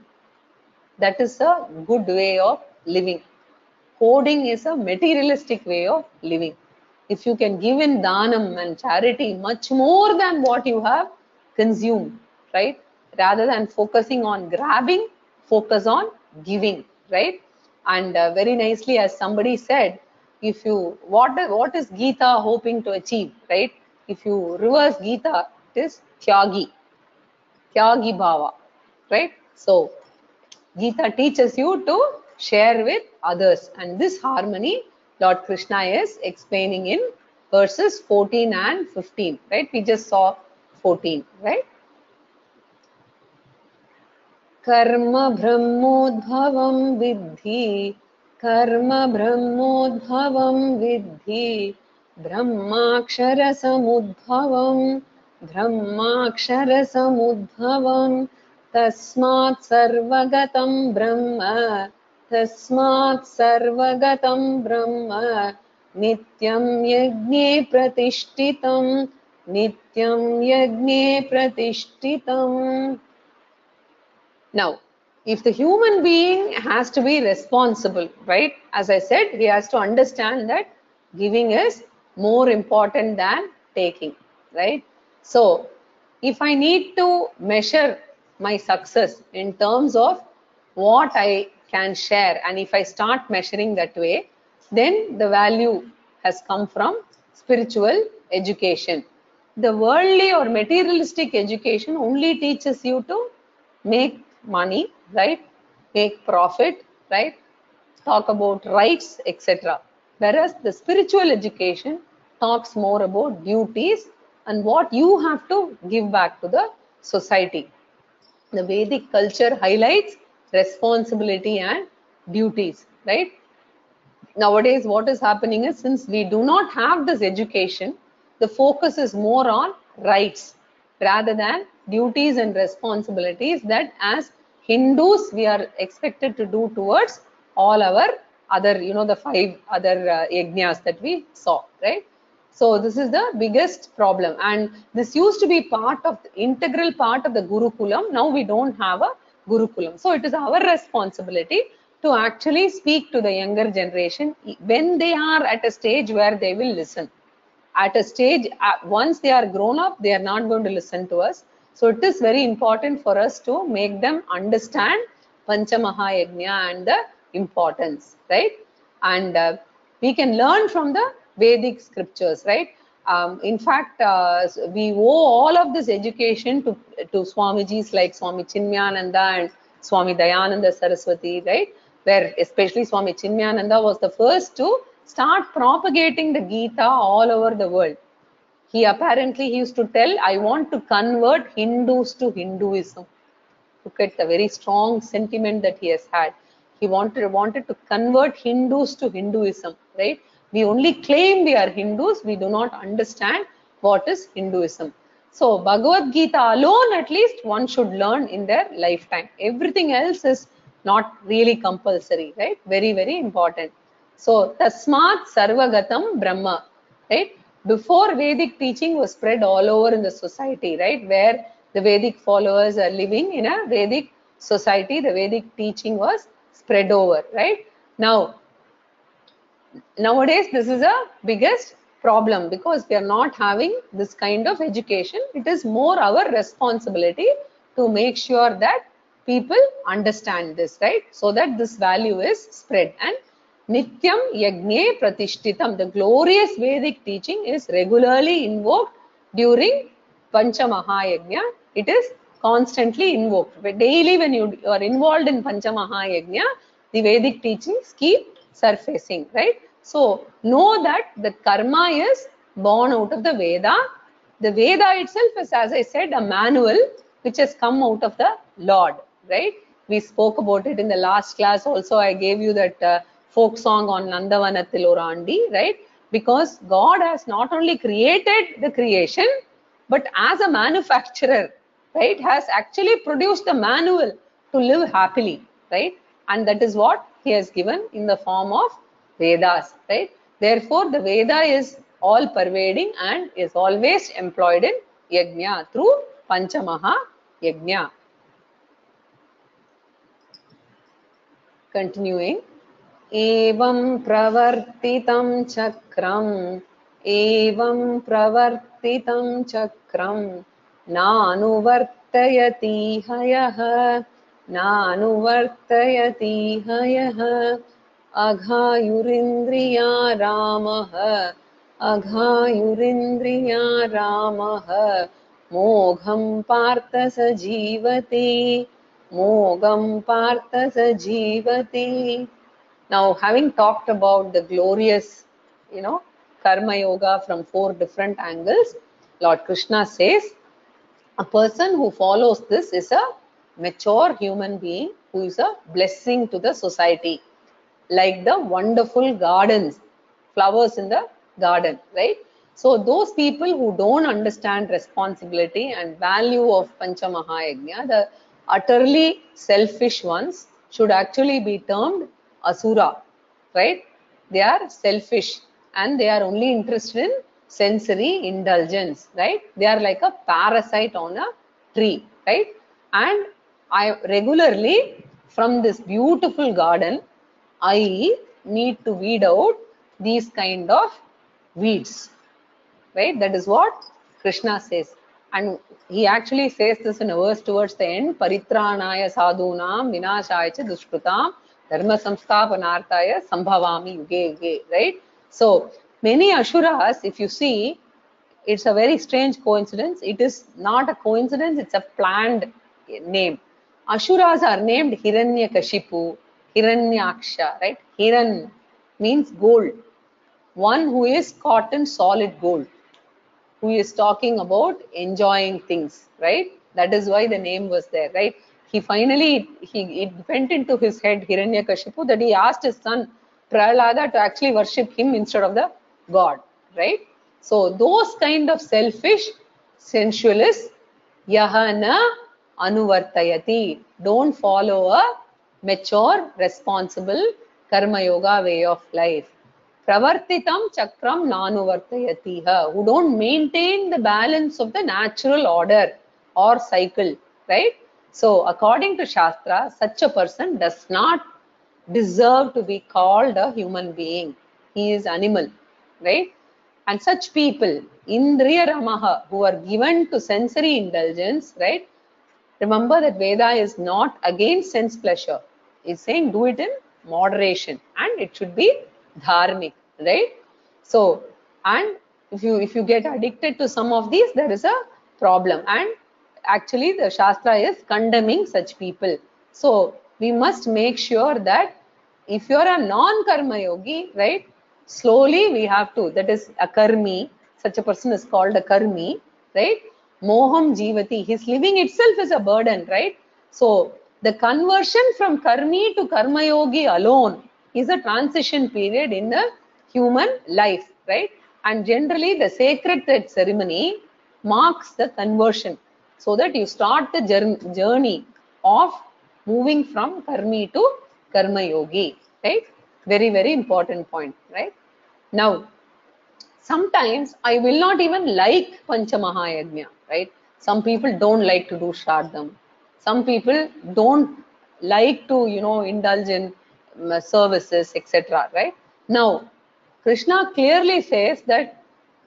that is a good way of living. Hoarding is a materialistic way of living. If you can give in dhanam and charity much more than what you have consumed, right? Rather than focusing on grabbing, focus on giving, right? And very nicely, as somebody said, if you, what is Gita hoping to achieve, right? If you reverse Gita, it is Tyagi bhava, right? So Gita teaches you to share with others, and this harmony Lord Krishna is explaining in verses 14 and 15, right? We just saw 14, right? Karma brahmodbhavam vidhi, karma brahmodbhavam vidhi, brahmakshara samudbhavam, brahmakshara samudbhavam, tasmat sarvagatam brahma, tasmat sarvagatam brahma, nityam yajne pratishtitam, nityam yajne pratishtitam. Now, if the human being has to be responsible, right? As I said, he has to understand that giving is more important than taking, right? So, if I need to measure my success in terms of what I can share, and if I start measuring that way, then the value has come from spiritual education. The worldly or materialistic education only teaches you to make money, right? Make profit, right? Talk about rights, etc. Whereas the spiritual education talks more about duties and what you have to give back to the society. The Vedic culture highlights responsibility and duties, right? Nowadays, what is happening is, since we do not have this education, the focus is more on rights rather than duties and responsibilities that as Hindus we are expected to do towards all our other, the 5 other yajnas that we saw, right? So this is the biggest problem, and this used to be part of the integral part of the Gurukulam. Now we don't have a Gurukulam, so it is our responsibility to actually speak to the younger generation when they are at a stage where they will listen. At a stage, once they are grown up, they are not going to listen to us. So it is very important for us to make them understand Panchamahayajna and the importance, right? And we can learn from the Vedic scriptures, right? In fact, we owe all of this education to Swamijis like Swami Chinmayananda and Swami Dayananda Saraswati, right? Where especially Swami Chinmayananda was the first to start propagating the Gita all over the world. He apparently he used to tell, I want to convert Hindus to Hinduism. Look at the very strong sentiment that he has had. He wanted to convert Hindus to Hinduism, right? We only claim we are Hindus, we do not understand what is Hinduism. So Bhagavad Gita alone, at least one should learn in their lifetime. Everything else is not really compulsory, right? Very, very important. So Tasmat Sarvagatam Brahma, right? Before Vedic teaching was spread all over in the society, right? Where the Vedic followers are living in a Vedic society, the Vedic teaching was spread over, right? Nowadays, this is a biggest problem because we are not having this kind of education. It is more our responsibility to make sure that people understand this, right? So that this value is spread. And Nityam Yagne Pratishtitam, the glorious Vedic teaching is regularly invoked during Panchamahayajna. It is constantly invoked. But daily when you are involved in Panchamahayajna, the Vedic teachings keep surfacing, right? So know that the karma is born out of the Veda. The Veda itself is, as I said, a manual which has come out of the Lord, right? We spoke about it in the last class also. I gave you that folk song on Nandavanathil Orandi, right? Because God has not only created the creation, but as a manufacturer, right, has actually produced the manual to live happily, right? And that is what he has given in the form of Vedas, right? Therefore, the Veda is all pervading and is always employed in Yajna through Panchamaha Yajna. Continuing. Evam pravartitam chakram, evam pravartitam chakram, nanuvartayati hayah, nanuvartayati hayah, aghayurindriya ramah, aghayurindriya ramah, mogham partha sajivati, mogham partha sajivati. Now, having talked about the glorious, Karma Yoga from 4 different angles, Lord Krishna says, a person who follows this is a mature human being who is a blessing to the society. Like the wonderful gardens, flowers in the garden, right? So those people who don't understand responsibility and value of Panchamahayajna, the utterly selfish ones, should actually be termed Asura, right? They are selfish and they are only interested in sensory indulgence, right? They are like a parasite on a tree, right? And I regularly, from this beautiful garden, I need to weed out these kind of weeds, right? That is what Krishna says. And he actually says this in a verse towards the end, Paritranaya sadhunam vinashaya cha dushkrutam dharma samsthapanarthaya sambhavami yuge yuge, right? So many Asuras, if you see, it's a very strange coincidence. It is not a coincidence, it's a planned name. Asuras are named Hiranyakashipu, Hiranyaksha, right? Hiran means gold. One who is caught in solid gold, who is talking about enjoying things, right? That is why the name was there, right? He finally, it went into his head, Hiranyakashipu, that he asked his son Prahlada to actually worship him instead of the god, right? So those kind of selfish, sensualists, yahana anuvartayati, don't follow a mature, responsible karma yoga way of life. Pravartitam chakram nanuvartayatiha, who don't maintain the balance of the natural order or cycle, right? So according to Shastra, such a person does not deserve to be called a human being. He is animal, right? And such people, Indriya Ramaha, who are given to sensory indulgence, right? Remember that Veda is not against sense pleasure. It's saying do it in moderation and it should be dharmic, right? So, and if you get addicted to some of these, there is a problem. And actually the Shastra is condemning such people. So we must make sure that if you're a non-karma yogi, right, slowly we have to, that is a karmi, such a person is called a karmi, right? Moham jivati, his living itself is a burden, right? So the conversion from karmi to karma yogi alone is a transition period in the human life, right? And generally the sacred thread ceremony marks the conversion so that you start the journey of moving from karmi to karma yogi, right? Very, very important point, right? Now, sometimes I will not even like Panchamahayagna, right? Some people don't like to do Shraddham. Some people don't like to, indulge in services, etc., right? Now, Krishna clearly says that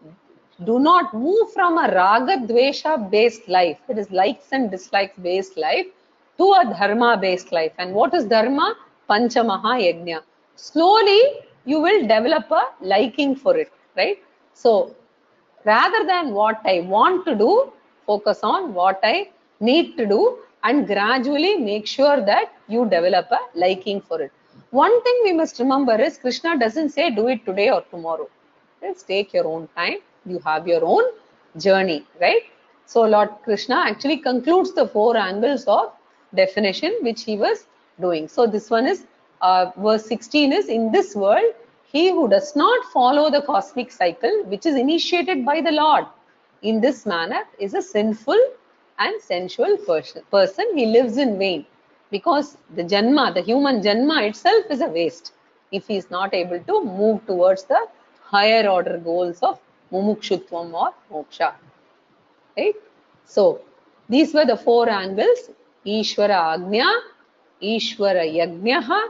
do not move from a raga dvesha based life, that is likes and dislikes based life, to a dharma based life. And what is dharma? Panchamaha yajna. Slowly you will develop a liking for it, right? So rather than what I want to do, focus on what I need to do and gradually make sure that you develop a liking for it. One thing we must remember is Krishna doesn't say do it today or tomorrow. Let's take your own time. You have your own journey, right? So Lord Krishna actually concludes the 4 angles of definition which he was doing. So this one is verse 16 is, in this world, he who does not follow the cosmic cycle which is initiated by the Lord in this manner is a sinful and sensual person. He lives in vain because the janma, the human janma itself is a waste if he is not able to move towards the higher order goals of mumukshutvam or moksha, right? So these were the 4 angles: Ishvara Agnya, Ishvara Yajnaha,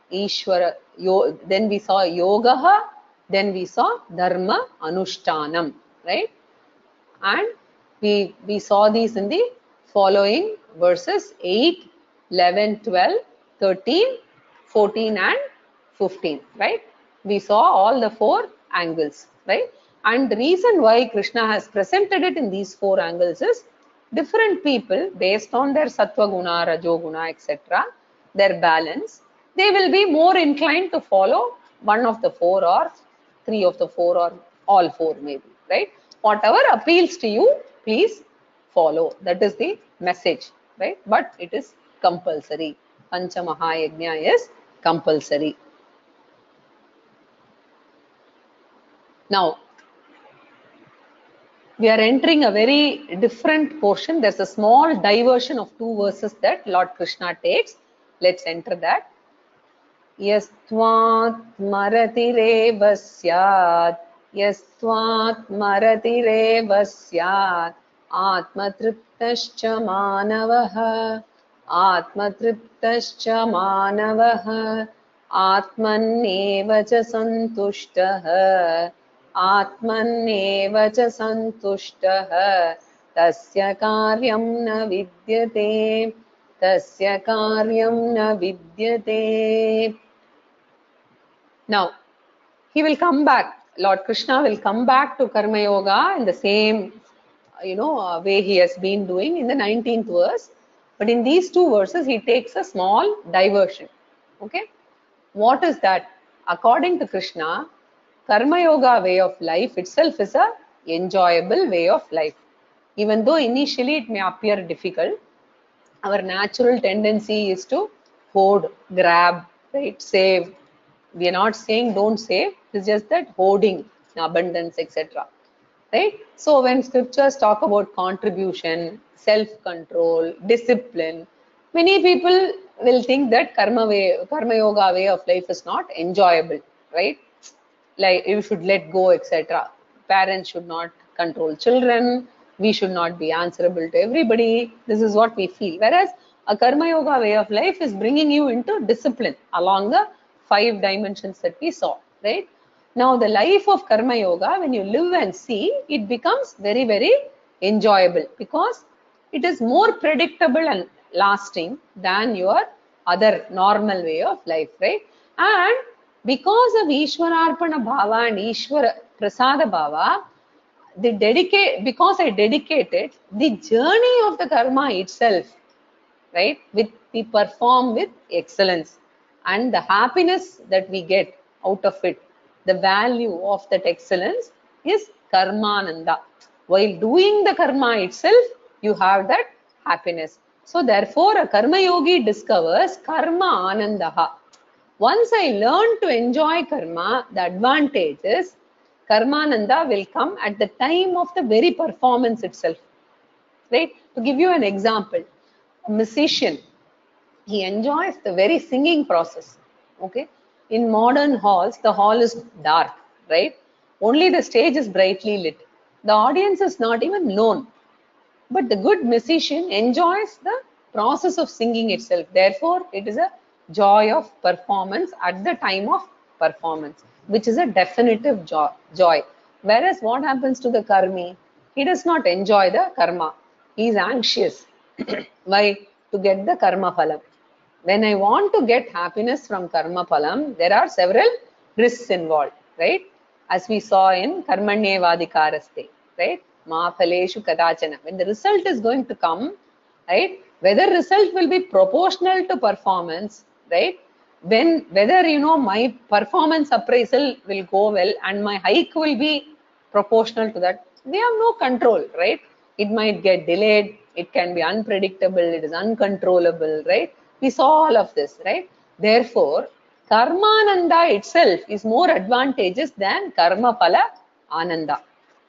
then we saw Yogaha, then we saw Dharma Anushtanam, right? And we saw these in the following verses 8, 11, 12, 13, 14 and 15, right? We saw all the 4 angles, right? And the reason why Krishna has presented it in these 4 angles is different people, based on their sattva guna, rajoguna, etc., their balance, they will be more inclined to follow one of the 4 or 3 of the 4 or all 4 maybe, right? Whatever appeals to you, please follow. That is the message, right? But it is compulsory. Panchamahayajna is compulsory. Now, we are entering a very different portion. There's a small diversion of 2 verses that Lord Krishna takes. Let's enter that. Yastvatmaratireva syat, yastvatmaratireva syat, atmatriptascha manavaha, atmatriptascha manavaha, atmanneva cha santushtah, atmanneva cha santushtah, tasya karyam na vidyate, tasya karyam na vidyate. Now, he will come back. Lord Krishna will come back to Karma Yoga in the same, way he has been doing in the 19th verse. But in these 2 verses, he takes a small diversion. Okay? What is that? According to Krishna, Karma Yoga way of life itself is a enjoyable way of life. Even though initially it may appear difficult, our natural tendency is to hoard, grab, right, save. We are not saying don't save, it's just that hoarding, abundance, etc. Right? So when scriptures talk about contribution, self-control, discipline, many people will think that karma yoga way of life is not enjoyable, right? Like you should let go, etc. Parents should not control children. We should not be answerable to everybody. This is what we feel. Whereas A karma yoga way of life is bringing you into discipline along the 5 dimensions that we saw, right? Now, the life of karma yoga, when you live and see, it becomes very, very enjoyable because it is more predictable and lasting than your other normal way of life, right? And because of Ishwararpana Bhava and Ishwara Prasada Bhava, because I dedicated the journey of the karma itself, right? We perform with excellence, and the happiness that we get out of it, the value of that excellence is karmananda. While doing the karma itself, you have that happiness. So therefore, a karma yogi discovers karma anandaha. Once I learn to enjoy karma, the advantage is karmananda will come at the time of the very performance itself. Right? To give you an example, a musician, he enjoys the very singing process. Okay? In modern halls, the hall is dark, right? Only the stage is brightly lit. The audience is not even known. But the good musician enjoys the process of singing itself. Therefore, it is a joy of performance at the time of performance, which is a definitive joy. Whereas what happens to the karmi? He does not enjoy the karma. He is anxious. Why? To get the karma phalam. When I want to get happiness from karma phalam, there are several risks involved, right? As we saw in karmanyevadikaraste, right? Ma phaleshu kadachana. When the result is going to come, right? Whether result will be proportional to performance, right? Whether my performance appraisal will go well and my hike will be proportional to that, we have no control, right? It might get delayed, it can be unpredictable, it is uncontrollable, right? We saw all of this, right? Therefore, karmananda itself is more advantageous than karma phala ananda,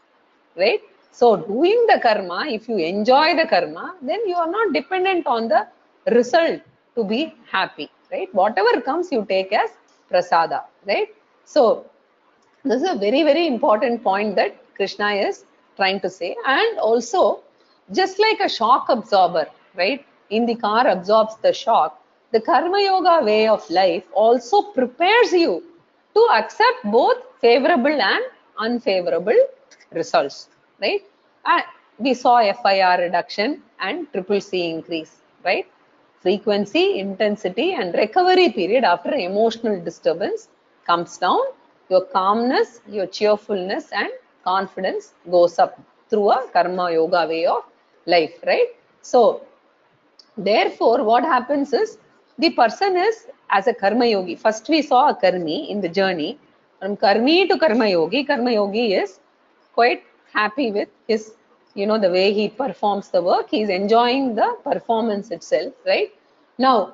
right? So doing the karma, if you enjoy the karma, then you are not dependent on the result to be happy, right? Whatever comes, you take as prasada, right? So this is a very, very important point that Krishna is trying to say. And also, just like a shock absorber, right? In the car absorbs the shock, the karma yoga way of life also prepares you to accept both favorable and unfavorable results, right? And we saw FIR reduction and triple C increase, right? Frequency, intensity, and recovery period after emotional disturbance comes down. Your calmness, your cheerfulness, and confidence goes up through a karma yoga way of life, right? So, therefore, what happens is the person is as a karma yogi. First, we saw a karmi in the journey. From karmi to karma yogi is quite happy with his, the way he performs the work. He is enjoying the performance itself, right? Now,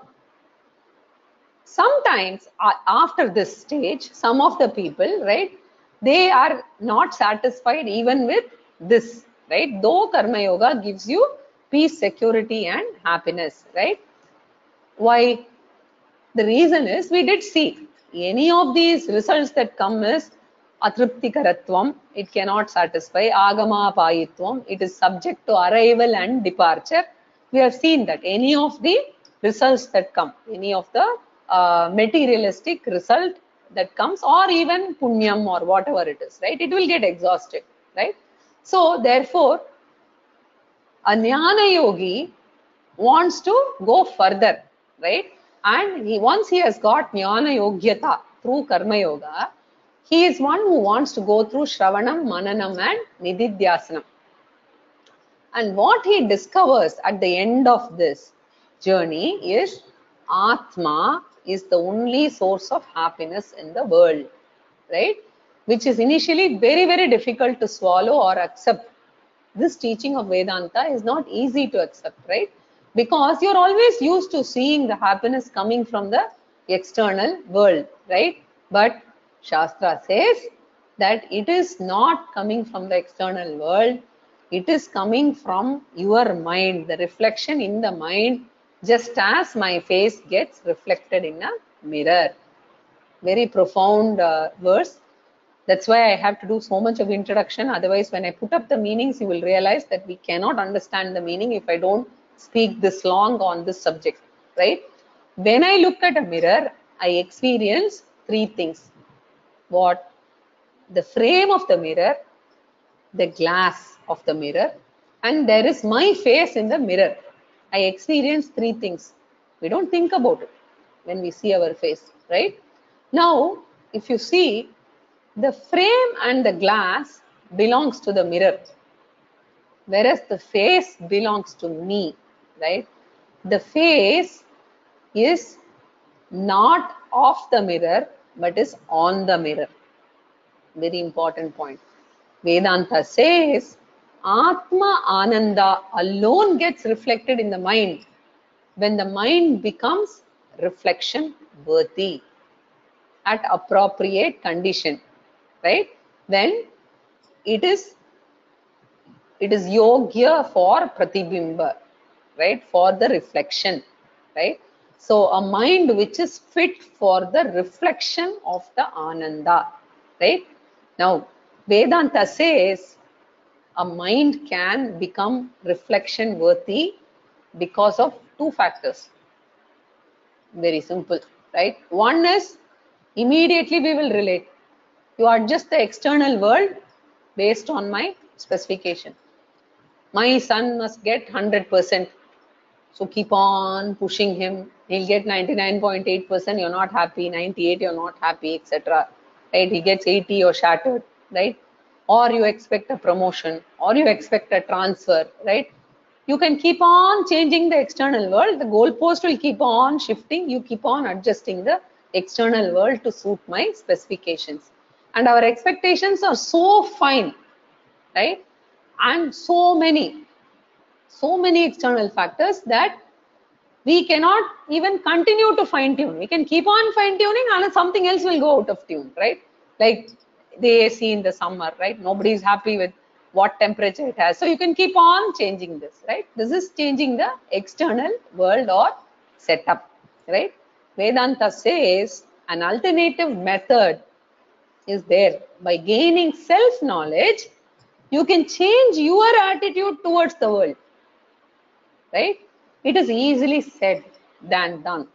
sometimes after this stage, some of the people, right, they are not satisfied even with this, right? Though karma yoga gives you peace, security, and happiness, right? Why? The reason is we did see any of these results that come is atriptikaratvam, it cannot satisfy, agama payitvam, it is subject to arrival and departure. We have seen that any of the results that come, any of the materialistic result that comes, or even punyam or whatever it is, right? It will get exhausted, right? So therefore, a jnana yogi wants to go further, right? And once he has got jnana yogyata through karma yoga, he is one who wants to go through shravanam, mananam, and nididhyasanam. And what he discovers at the end of this journey is Atma is the only source of happiness in the world, right? Which is initially very, very difficult to swallow or accept. This teaching of Vedanta is not easy to accept, right? Because you're always used to seeing the happiness coming from the external world, right? But Shastra says that it is not coming from the external world. It is coming from your mind, the reflection in the mind, just as my face gets reflected in a mirror. Very profound verse. That's why I have to do so much of introduction. Otherwise, when I put up the meanings, you will realize that we cannot understand the meaning if I don't speak this long on this subject, right? When I look at a mirror, I experience three things. What? The frame of the mirror, the glass of the mirror, and there is my face in the mirror. I experience three things. We don't think about it when we see our face, right? Now, if you see, the frame and the glass belongs to the mirror, whereas the face belongs to me, right? The face is not off the mirror, but is on the mirror. Very important point. Vedanta says Atma Ananda alone gets reflected in the mind when the mind becomes reflection worthy at appropriate condition, right? Then it is yogya for pratibimba, right? For the reflection, right? So a mind which is fit for the reflection of the Ananda, right? Now, Vedanta says a mind can become reflection worthy because of two factors. Very simple, right? One is immediately we will relate. You adjust the external world based on my specification. My son must get 100%. So keep on pushing him. He'll get 99.8%, you're not happy, 98, you're not happy, etc. Right? He gets 80, you're shattered, right? Or you expect a promotion, or you expect a transfer, right? You can keep on changing the external world. The goalpost will keep on shifting. You keep on adjusting the external world to suit my specifications. And our expectations are so fine, right? And so many external factors that we cannot even continue to fine tune. We can keep on fine tuning and something else will go out of tune, right? Like the AC in the summer, right? Nobody is happy with what temperature it has. So you can keep on changing this, right? This is changing the external world or setup, right? Vedanta says an alternative method is there. By gaining self-knowledge, you can change your attitude towards the world, right? It is easily said than done.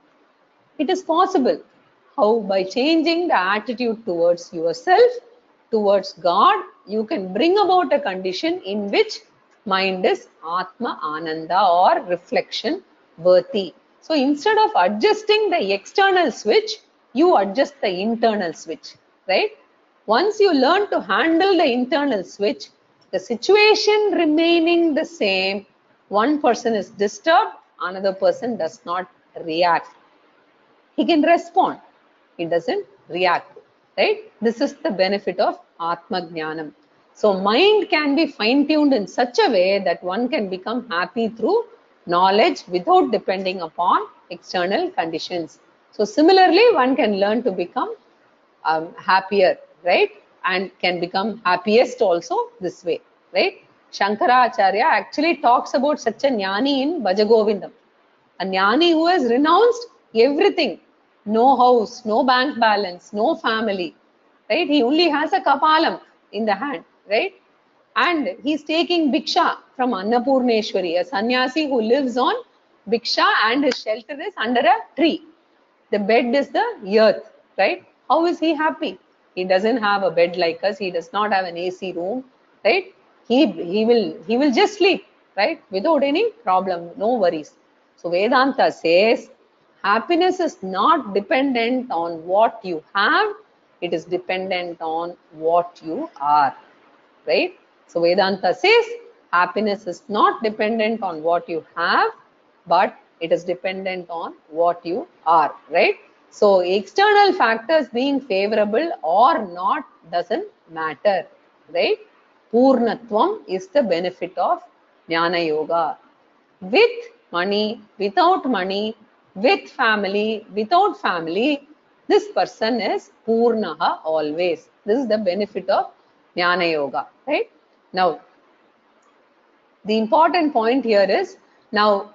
It is possible. How? By changing the attitude towards yourself, towards God, you can bring about a condition in which mind is Atma Ananda or reflection worthy. So instead of adjusting the external switch, you adjust the internal switch, right? Once you learn to handle the internal switch, the situation remaining the same, one person is disturbed, another person does not react. He can respond. He doesn't react, right? This is the benefit of Atma Jnanam. So mind can be fine-tuned in such a way that one can become happy through knowledge without depending upon external conditions. So similarly, one can learn to become happier, right? And can become happiest also this way, right? Shankaracharya actually talks about such a jnani in Bhajagovindam. A jnani who has renounced everything, no house, no bank balance, no family, right? He only has a kapalam in the hand, right? And he's taking bhiksha from Annapurneshwari, a sannyasi who lives on bhiksha and his shelter is under a tree. The bed is the earth, right? How is he happy? He doesn't have a bed like us. He does not have an AC room, right? He will just sleep, right? Without any problem, no worries. So Vedanta says happiness is not dependent on what you have. It is dependent on what you are, right? So Vedanta says happiness is not dependent on what you have, but it is dependent on what you are, right? So external factors being favorable or not doesn't matter, right? Purnatvam is the benefit of Jnana Yoga. With money, without money, with family, without family, this person is Purnaha always. This is the benefit of Jnana Yoga, right? Now, the important point here is, now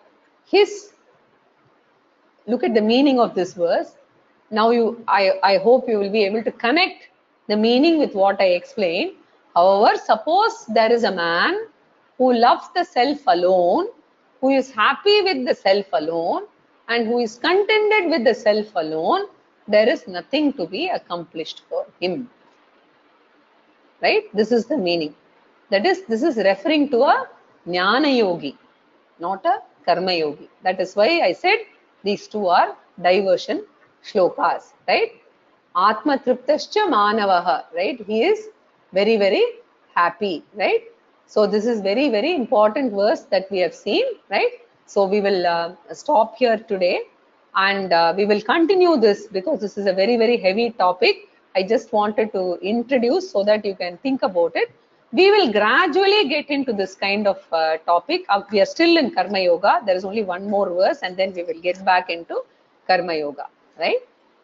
look at the meaning of this verse. Now I hope you will be able to connect the meaning with what I explained. However, suppose there is a man who loves the self alone who is happy with the self alone and who is contented with the self alone, there is nothing to be accomplished for him. Right? This is the meaning. That is, this is referring to a Jnana Yogi, not a Karma Yogi. That is why I said these two are diversion shlokas, right? Atma Triptascha Manavaha, right? He is very, very happy, right? So this is very, very important verse that we have seen, right? So we will stop here today and we will continue this because this is a very, very heavy topic. I just wanted to introduce so that you can think about it. We will gradually get into this kind of topic. We are still in Karma Yoga. There is only one more verse and then we will get back into Karma Yoga, right?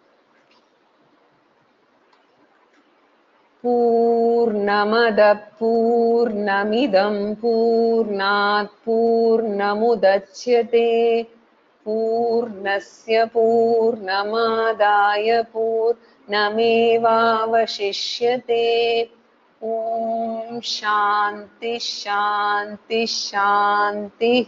पूर्णमदः पूर्णमिदं पूर्णात् पूर्णमुदच्यते पूर्णस्य पूर्णमादाय पूर्णमेवावशिष्यते ॐ शान्ति शान्ति शान्तिः.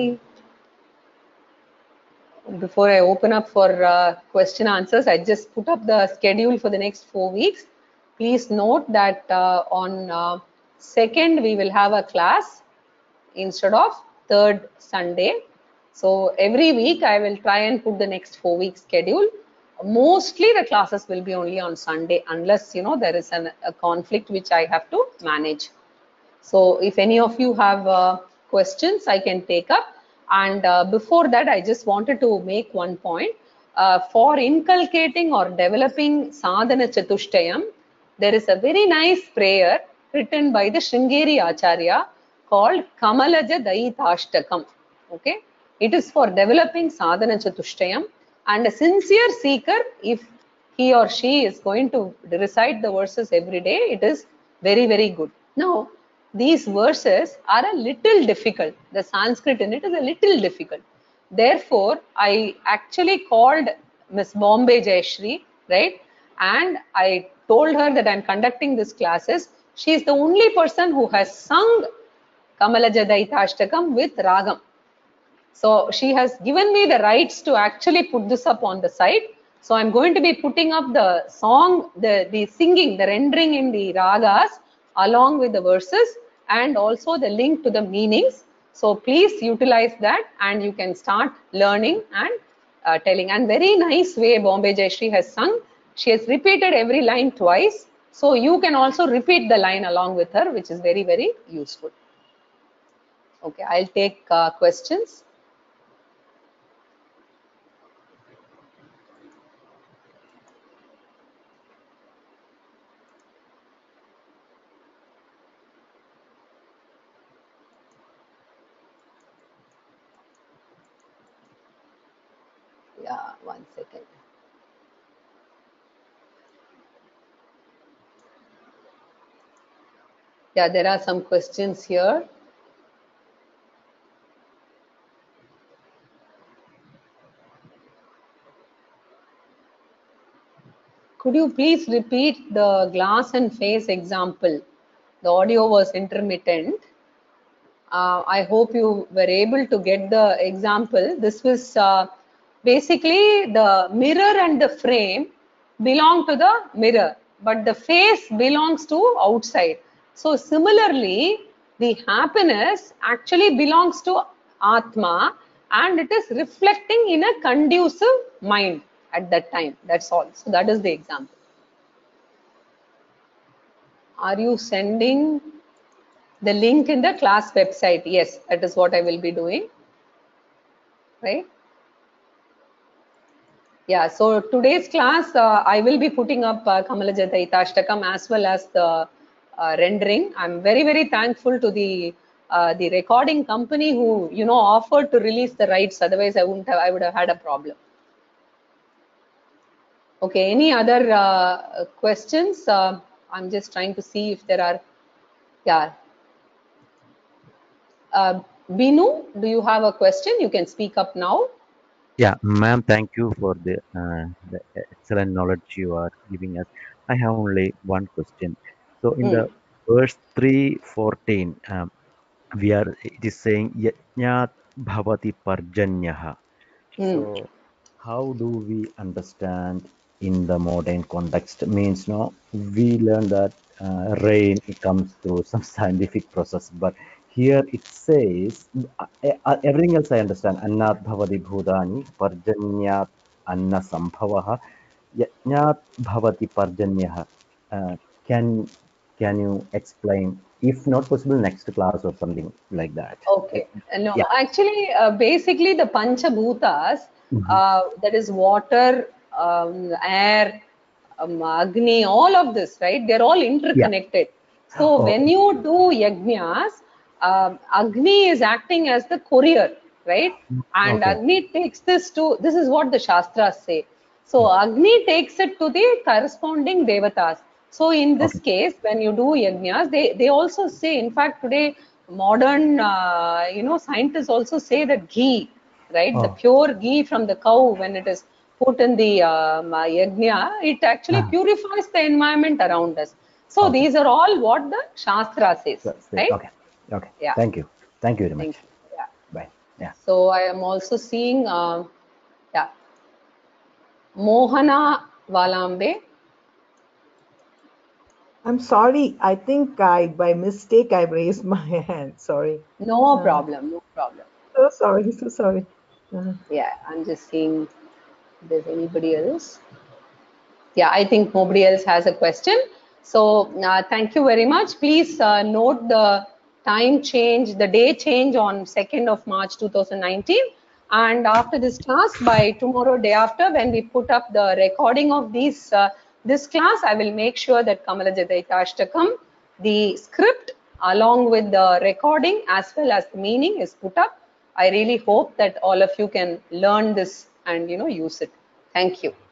Before I open up for question answers, I just put up the schedule for the next 4 weeks. Please note that on 2nd we will have a class instead of 3rd Sunday. So every week I will try and put the next 4 week schedule. Mostly the classes will be only on Sunday unless there is a conflict which I have to manage. So if any of you have questions, I can take up. And before that, I just wanted to make one point. For inculcating or developing sadhana chatushtayam, there is a very nice prayer written by the Sringeri Acharya called Kamalaja Daitashtakam. Okay, it is for developing sadhana chatushtayam, and a sincere seeker, if he or she is going to recite the verses every day, it is very, very good. Now, these verses are a little difficult. The Sanskrit in it is a little difficult. Therefore, I actually called Miss Bombay Jayashree, right? And I told her that I'm conducting these classes. She is the only person who has sung Kamalaja Daitashtakam with Ragam. So she has given me the rights to actually put this up on the site. So I'm going to be putting up the song, the singing, the rendering in the ragas along with the verses and also the link to the meanings. So please utilize that and you can start learning and telling. And very nice way Bombay Jayashree has sung. She has repeated every line twice. So you can also repeat the line along with her, which is very, very useful. Okay, I'll take questions. Yeah, 1 second. Yeah, there are some questions here. Could you please repeat the glass and face example? The audio was intermittent. I hope you were able to get the example. This was basically the mirror and the frame belong to the mirror, but the face belongs to outside. So similarly, the happiness actually belongs to Atma and it is reflecting in a conducive mind at that time. That's all. So that is the example. Are you sending the link in the class website? Yes, that is what I will be doing. Right? Yeah, so today's class, I will be putting up Kamalaja Daitashtakam as well as the rendering. I'm very, very thankful to the recording company who, offered to release the rights. Otherwise, I would have had a problem. Okay, any other questions? I'm just trying to see if there are, yeah. Binu, do you have a question? You can speak up now. Yeah, ma'am, thank you for the excellent knowledge you are giving us. I have only one question. So in the verse 3:14, it is saying Yajnat bhavati parjanyaha. Hmm. So, how do we understand in the modern context? Means, no, we learn that rain comes through some scientific process, but here it says everything else I understand. Annat bhavati bhudani parjanyat anna sambhavaha yajnat bhavati parjanyaha. Uh, can can you explain? If not possible, next class or something like that. Okay. No, Yeah. actually, basically the Panchabhutas, Mhm. that is water, air, Agni, all of this, right? They're all Yeah. interconnected. So Oh, when you do yajnas, Agni is acting as the courier, right? And okay. Agni takes this to, this is what the Shastras say. So Agni takes it to the corresponding devatas. So in this Okay. case, when you do yajnas, they also say, in fact, today modern, scientists also say that ghee, right, the Oh. pure ghee from the cow, when it is put in the yajna, it actually Ah, purifies the environment around us. So okay. these are all what the Shastra says, right? Okay. Okay. Yeah, Thank you. Thank you very much. thank you. Yeah. Bye. Yeah. So I am also seeing, yeah, Mohana Valambe. I'm sorry. I think I, by mistake, I raised my hand. Sorry. No Uh, problem, no problem. so sorry. So sorry. Uh, Yeah, I'm just seeing if there's anybody else. Yeah, I think nobody else has a question. So thank you very much. Please note the time change, the day change on 2nd of March 2019. And after this class, by tomorrow, day after, when we put up the recording of this class, I will make sure that Kamala Jadaita Ashtakam, the script along with the recording as well as the meaning is put up. I really hope that all of you can learn this and use it. Thank you.